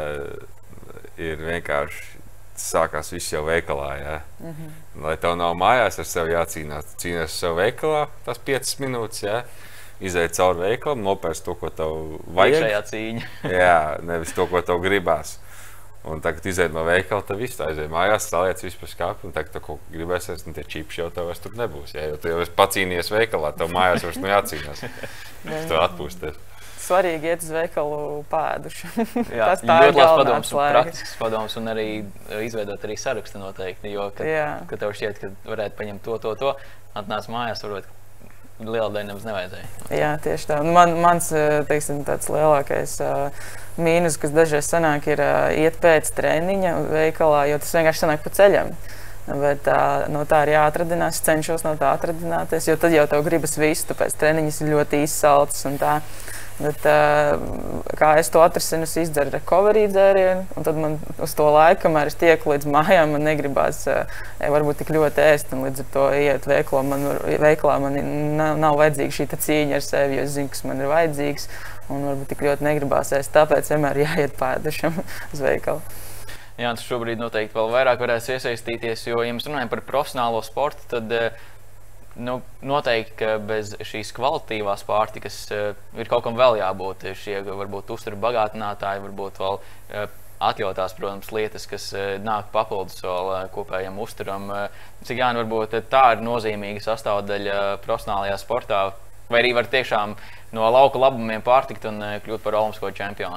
ir vienkārši sākās viss jau veikalā. Jā. Mm-hmm. Lai tev nav mājās ar sevi jācīnās, tu cīnies ar sevi veikalā, tās piecas minūtes, jā, izēj cauri veikalam, nopērst to, ko tev vajag. Iekšējā cīņa. Jā, nevis to, ko tev gribās. Un tagad iziet no veikala, tad viss aiziet mājās, saliec visu pa skāpi, un tagad tu kaut ko gribēsies, un tie čipši jau tev vairs tur nebūs. Jā, jo tu jau esi pacīnījies veikalā, tev mājās vairs nu jācīnās. Tu atpūsties. Svarīgi iet uz veikalu pēduši. Jā, Tas tā ļoti ir labs galvenā padoms un atslēga. praktisks padoms, un arī izveidot arī sarakstu noteikti, jo, kad, Jā. kad tev šķiet, ka varētu paņemt to, to, to, atnāc mājās, varbūt liela daļa nemaz nevajadzēja. Jā, tieši tā. Un Man, mans, teiksim, tāds lielākais uh, mīnus, kas dažreiz sanāk, ir uh, iet pēc treniņa veikalā, jo tas vienkārši sanāk pa ceļam. Bet uh, no tā ir jāatradinās, cenšos no tā atradināties, jo tad jau tev gribas visu, tāpēc treniņas ir ļoti izsaltas un tā. Bet, uh, kā es to atrisinu, es izdzeru recovery dzērienu, un tad man uz to laiku, kamēr es tieku līdz mājām, man negribās uh, varbūt tik ļoti ēst, un līdz ar to iet veiklā, man, veiklā man nav, nav vajadzīga šī cīņa ar sevi, jo es zinu, kas man ir vajadzīgs, un varbūt tik ļoti negribās ēst, tāpēc vienmēr jāiet pēdušam uz veikalu. Jā, tas šobrīd noteikti vēl vairāk varēs iesaistīties, jo, ja mēs runājam par profesionālo sportu, tad nu, noteikti, ka bez šīs kvalitīvās pārtikas uh, ir kaut kam vēl jābūt. Šie varbūt uzturu bagātinātāji, varbūt vēl uh, atjautās, protams, lietas, kas uh, nāk papildus vēl uh, kopējam uzturam. Uh, cik jā, varbūt tā ir nozīmīga sastāvdaļa uh, profesionālajā sportā, vai arī var tiešām no lauka labumiem pārtikt un uh, kļūt par olimpisko čempionu?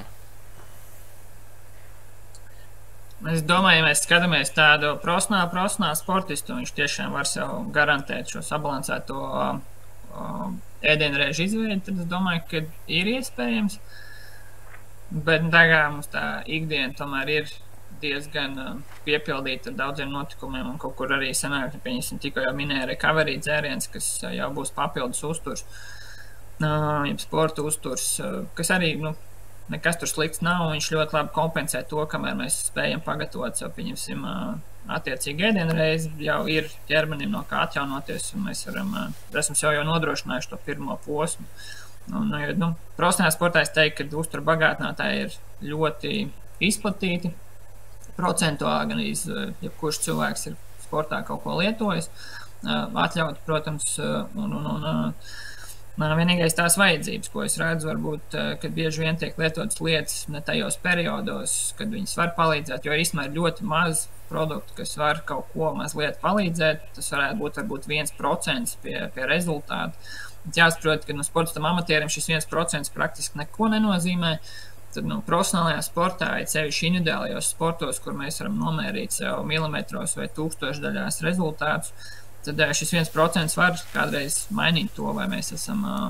Es domāju, ja mēs skatāmies tādu profesionālu, profesionālu sportistu, viņš tiešām var sev garantēt šo sabalansēto uh, ēdienreižu izveidi, tad es domāju, ka ir iespējams. Bet tagad mums tā ikdiena tomēr ir diezgan uh, piepildīta ar daudziem notikumiem, un kaut kur arī sanāk, pieņemsim, tikko jau minēja recovery dzēriens, kas uh, jau būs papildus uzturs, uh, jeb sporta uzturs, uh, kas arī, nu, nekas tur slikts nav, viņš ļoti labi kompensē to, kamēr mēs spējam pagatavot sev, pieņemsim, attiecīgi ēdienreizi, jau ir ķermenim no kā atjaunoties, un mēs varam, esam sev jau nodrošinājuši to pirmo posmu. Un, nu, profesionālā sportā es teiktu, ka uzturu bagātinātāji ir ļoti izplatīti, procentuāli gan iz, jebkurš cilvēks ir sportā kaut ko lietojis, atļaut, protams, un, un, un vienīgais tās vajadzības, ko es redzu, varbūt, kad bieži vien tiek lietotas lietas ne tajos periodos, kad viņas var palīdzēt, jo īstenībā ir ļoti maz produktu, kas var kaut ko mazliet palīdzēt. Tas varētu būt varbūt viens procents pie, pie rezultātu. Jāsaprot, ka no sportistam amatierim šis viens procents praktiski neko nenozīmē. Tad nu, profesionālajā sportā, ir sevišķi individuālajos sportos, kur mēs varam nomērīt sev milimetros vai tūkstošdaļās rezultātus, tad šis viens procents var kādreiz mainīt to, vai mēs esam uh,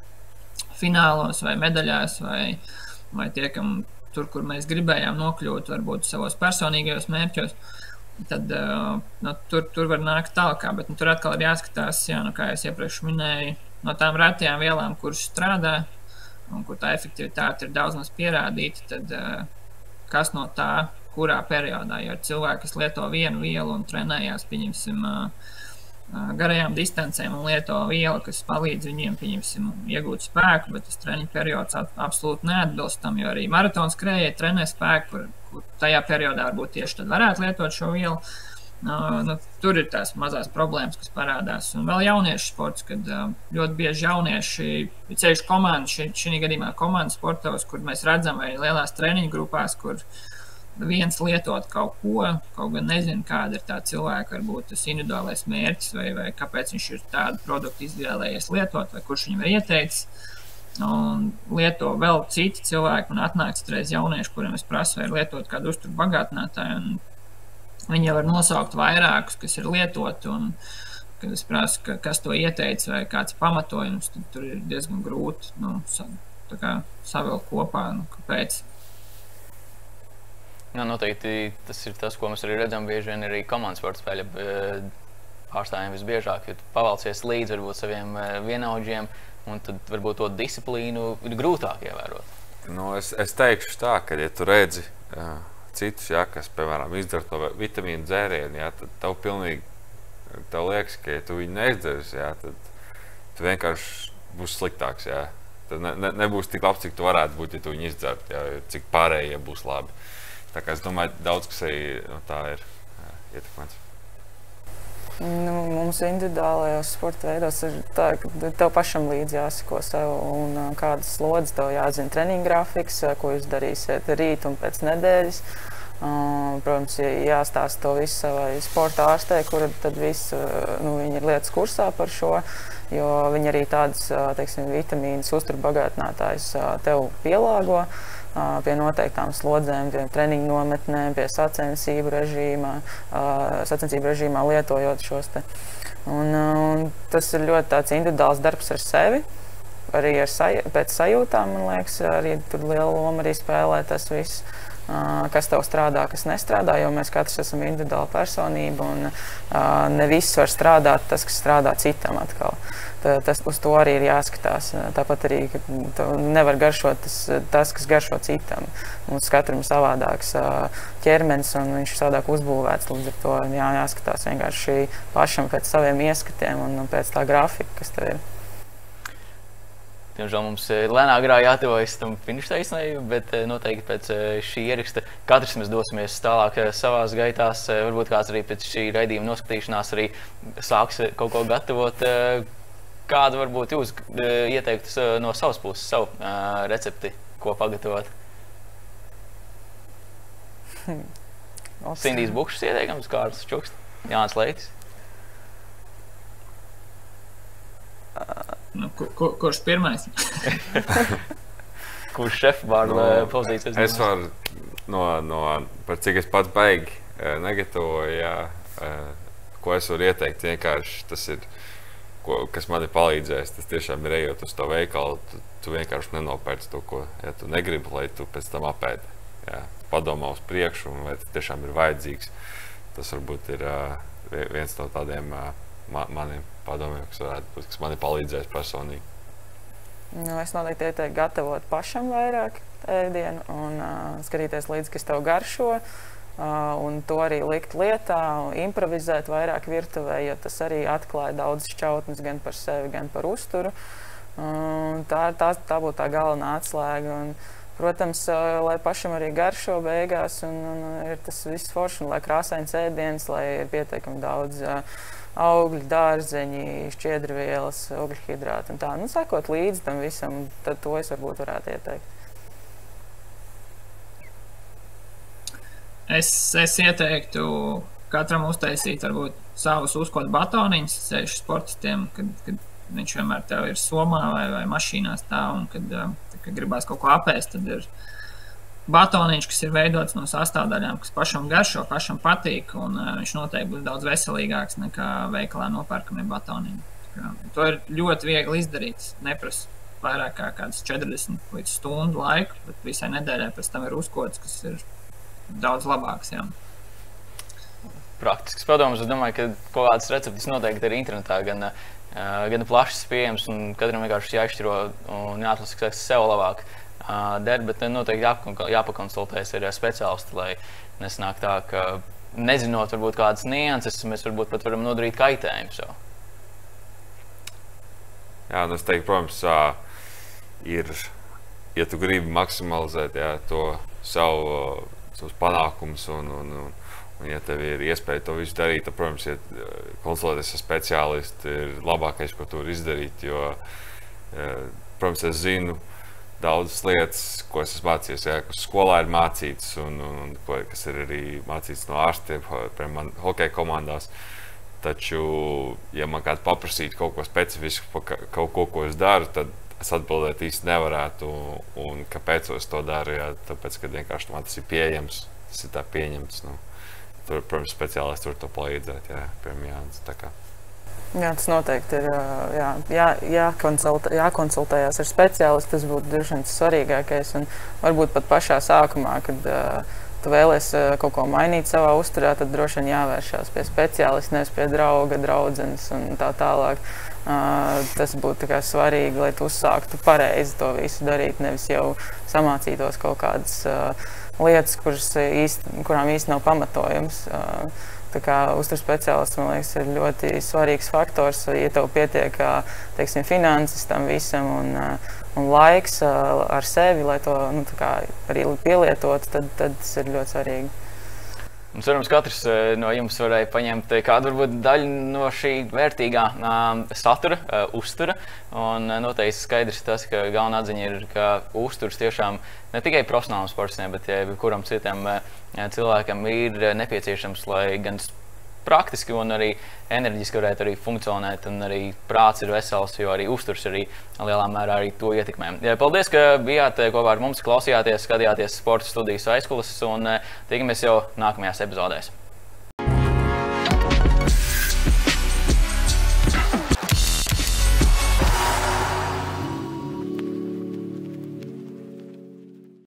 finālos vai medaļās, vai, vai tiekam tur, kur mēs gribējām nokļūt, varbūt savos personīgajos mērķos. Tad uh, nu, tur, tur var nākt tālākā, bet nu, tur atkal ir jāskatās, jā, nu, kā es iepriekš minēju, no tām retajām vielām, kuras strādā un kur tā efektivitāte ir daudz maz pierādīta, tad uh, kas no tā, kurā periodā, jo ir cilvēki, kas lieto vienu vielu un trenējās, pieņemsim, uh, garajām distancēm un lieto vielu, kas palīdz viņiem, pieņemsim, iegūt spēku, bet tas treniņu periods absolūti neatbilst tam, jo arī maratona skrējēji trenē spēku, kur, kur tajā periodā varbūt tieši tad varētu lietot šo vielu. Uh, nu, tur ir tās mazās problēmas, kas parādās. Un vēl jauniešu sports, kad uh, ļoti bieži jaunieši, ceļš komandas, šī, šī gadījumā komandas sportos, kur mēs redzam vai lielās treniņu grupās, kur viens lietot kaut ko, kaut gan nezinu, kāda ir tā cilvēka, varbūt tas individuālais mērķis, vai, vai kāpēc viņš ir tādu produktu izvēlējies lietot, vai kurš viņam ir ieteicis. Un lieto vēl citi cilvēki, un atnāk citreiz jaunieši, kuriem es prasu, vai lietot kādu uzturu bagātinātāju, un viņi jau var nosaukt vairākus, kas ir lietoti, un kad es prasu, ka, kas to ieteica, vai kāds pamatojums, tad tur ir diezgan grūti, nu, tā kā savilkt kopā, nu, kāpēc. Jā, noteikti tas ir tas, ko mēs arī redzam bieži vien arī komandas sporta spēļa pārstāvjiem visbiežāk, jo tu pavalcies līdz varbūt saviem vienaudžiem, un tad varbūt to disciplīnu ir grūtāk ievērot. Nu, es, es teikšu tā, ka ja tu redzi uh, citus, ja, kas, piemēram, izdara to vitamīnu dzērienu, ja, tad tev pilnīgi, tev liekas, ka ja tu viņu neizdaris, ja, tad tu vienkārši būs sliktāks, ja. Tad ne, ne, nebūs tik labs, cik tu varētu būt, ja tu viņu izdzert, ja, cik pārējie būs labi. Tā kā es domāju, daudz, kas arī no tā ir jā, ietekmēts. Nu, mums individuālajos sporta veidos ir tā, ka tev pašam līdzi jāsako sev un kādas slodzes tev jāzina treniņu grafiks, ko jūs darīsiet rīt un pēc nedēļas. Uh, protams, jāstāsta to visu savai sporta ārstei, kura tad visu, nu, viņi ir lietas kursā par šo, jo viņi arī tādas, teiksim, vitamīnas uzturbagātinātājus tev pielāgo uh, pie noteiktām slodzēm, pie treniņu nometnēm, pie sacensību režīmā, uh, sacensību režīmā lietojot šos te. Un, un tas ir ļoti tāds individuāls darbs ar sevi, arī ar saj pēc sajūtām, man liekas, arī tur liela loma arī spēlē tas viss. Kas tev strādā, kas nestrādā, jo mēs katrs esam individuāla personība un uh, ne viss var strādāt tas, kas strādā citam atkal. Tā, tas, uz to arī ir jāskatās. Tāpat arī, ka nevar garšot tas, tas, kas garšo citam. Mums katram savādāks uh, ķermenis un viņš ir savādāk uzbūvēts, līdz ar to jā, jāskatās vienkārši pašam pēc saviem ieskatiem un, un pēc tā grafika, kas tev ir. Diemžēl mums lēnā garā jātuvojas tam finiša taisnai, bet noteikti pēc šī ieraksta katrs mēs dosimies tālāk savās gaitās. Varbūt kāds arī pēc šī raidījuma noskatīšanās arī sāks kaut ko gatavot. Kādu varbūt jūs ieteiktu no savas puses savu recepti, ko pagatavot? Sindijs Bukšs ieteikams, Kārlis Čuksts, Jānis Leitis. Nu, kur, kur, kurš pirmais? Kurš šefbārda no, pozīcijas? Es varu, no, no, par cik es pats baigi negatavoju, jā, ko es varu ieteikt, vienkārši tas ir, ko, kas man ir palīdzējis, tas tiešām ir ejot uz to veikalu, tu, tu vienkārši nenopērci to, ko, ja tu negribi, lai tu pēc tam apēdi. Jā, padomā uz priekšu, vai tas tiešām ir vajadzīgs. Tas varbūt ir uh, viens no tādiem uh, ma maniem padomiem, kas varētu būt, kas man ir palīdzējis personīgi. Nu, es noteikti ieteiktu gatavot pašam vairāk ēdienu un uh, skatīties līdzi, kas tev garšo, uh, un to arī likt lietā, improvizēt vairāk virtuvē, jo tas arī atklāja daudz šķautnes gan par sevi, gan par uzturu. Uh, tā, tā, tā būtu tā galvenā atslēga. Un, protams, uh, lai pašam arī garšo beigās, un, un ir tas viss forši, un lai krāsains ēdiens, lai ir pietiekami daudz uh, augļi, dārzeņi, šķiedrvielas, ogļhidrāti un tā. Nu, sakot līdzi tam visam, tad to es varbūt varētu ieteikt. Es, es ieteiktu katram uztaisīt varbūt savus uzkodu batoniņus, ceļš sportistiem, kad, kad viņš vienmēr tev ir somā vai, vai mašīnā stāv, un kad, kad gribās kaut ko apēst, tad ir batoniņš, kas ir veidots no sastāvdaļām, kas pašam garšo, pašam patīk, un uh, viņš noteikti būs daudz veselīgāks nekā veikalā nopērkamie batoniņi. Kā, to ir ļoti viegli izdarīt, neprasa vairāk kā kādas četrdesmit līdz stundu laiku, bet visai nedēļai pēc tam ir uzkods, kas ir daudz labāks. Jā. Praktisks padoms, es domāju, ka kaut kādas receptes noteikti ir internetā, gan, uh, gan plašas pieejams, un katram vienkārši jāizšķiro un jāatlasa, kas sev labāk der, bet noteikti jāpakonsultējas ar speciālistu, lai nesanāk tā, ka nezinot varbūt kādas nianses, mēs varbūt pat varam nodarīt kaitējumu sev. Jā, un es teiktu, protams, ir, ja tu gribi maksimalizēt jā, to savu, savus panākumus un, un, un, un ja tev ir iespēja to visu darīt, tad, protams, ja konsultēties ar speciālistu ir labākais, ko tu vari izdarīt, jo, protams, es zinu, daudzas lietas, ko es esmu mācījies, jā, kas skolā ir mācīts un, un, un ko, kas ir arī mācīts no ārstiem, piemēram, hokeja komandās. Taču, ja man kāds paprasītu kaut ko specifisku par kaut ko, ko es daru, tad es atbildēt īsti nevarētu. Un, un kāpēc es to daru? Jā, tāpēc, ka vienkārši man tas ir pieejams, tas ir tā pieņemts. Nu, tur, protams, speciālisti var to palīdzēt, jā, piemēram, Jānis. Tā kā. Jā, tas noteikti ir jā, jā, jākonsultē, jākonsultējās ar speciālistu, tas būtu droši vien svarīgākais. Un varbūt pat pašā sākumā, kad uh, tu vēlies uh, kaut ko mainīt savā uzturā, tad droši vien jāvēršās pie speciālista, nevis pie drauga, draudzenes un tā tālāk. Uh, tas būtu tā kā svarīgi, lai tu uzsāktu pareizi to visu darīt, nevis jau samācītos kaut kādas uh, lietas, kuras īsti, kurām īsti nav pamatojums. Uh, Tā kā uzturs speciālists, man liekas, ir ļoti svarīgs faktors, ja tev pietiek, teiksim, finanses tam visam un, un laiks ar sevi, lai to nu, tā kā arī pielietotu, tad, tad tas ir ļoti svarīgi. Un, cerams, katrs no jums varēja paņemt kādu varbūt daļu no šī vērtīgā uh, satura, uh, uztura. Un uh, noteikti skaidrs tas, ka galvenā atziņa ir, ka uzturs tiešām ne tikai profesionālam sportistiem, bet ja kuram citam uh, cilvēkam ir nepieciešams, lai gan praktiski un arī enerģiski varētu arī funkcionēt, un arī prāts ir vesels, jo arī uzturs arī lielā mērā arī to ietekmē. Paldies, ka bijāt kopā ar mums, klausījāties, skatījāties sporta studijas aizkulises, un tikamies jau nākamajās epizodēs.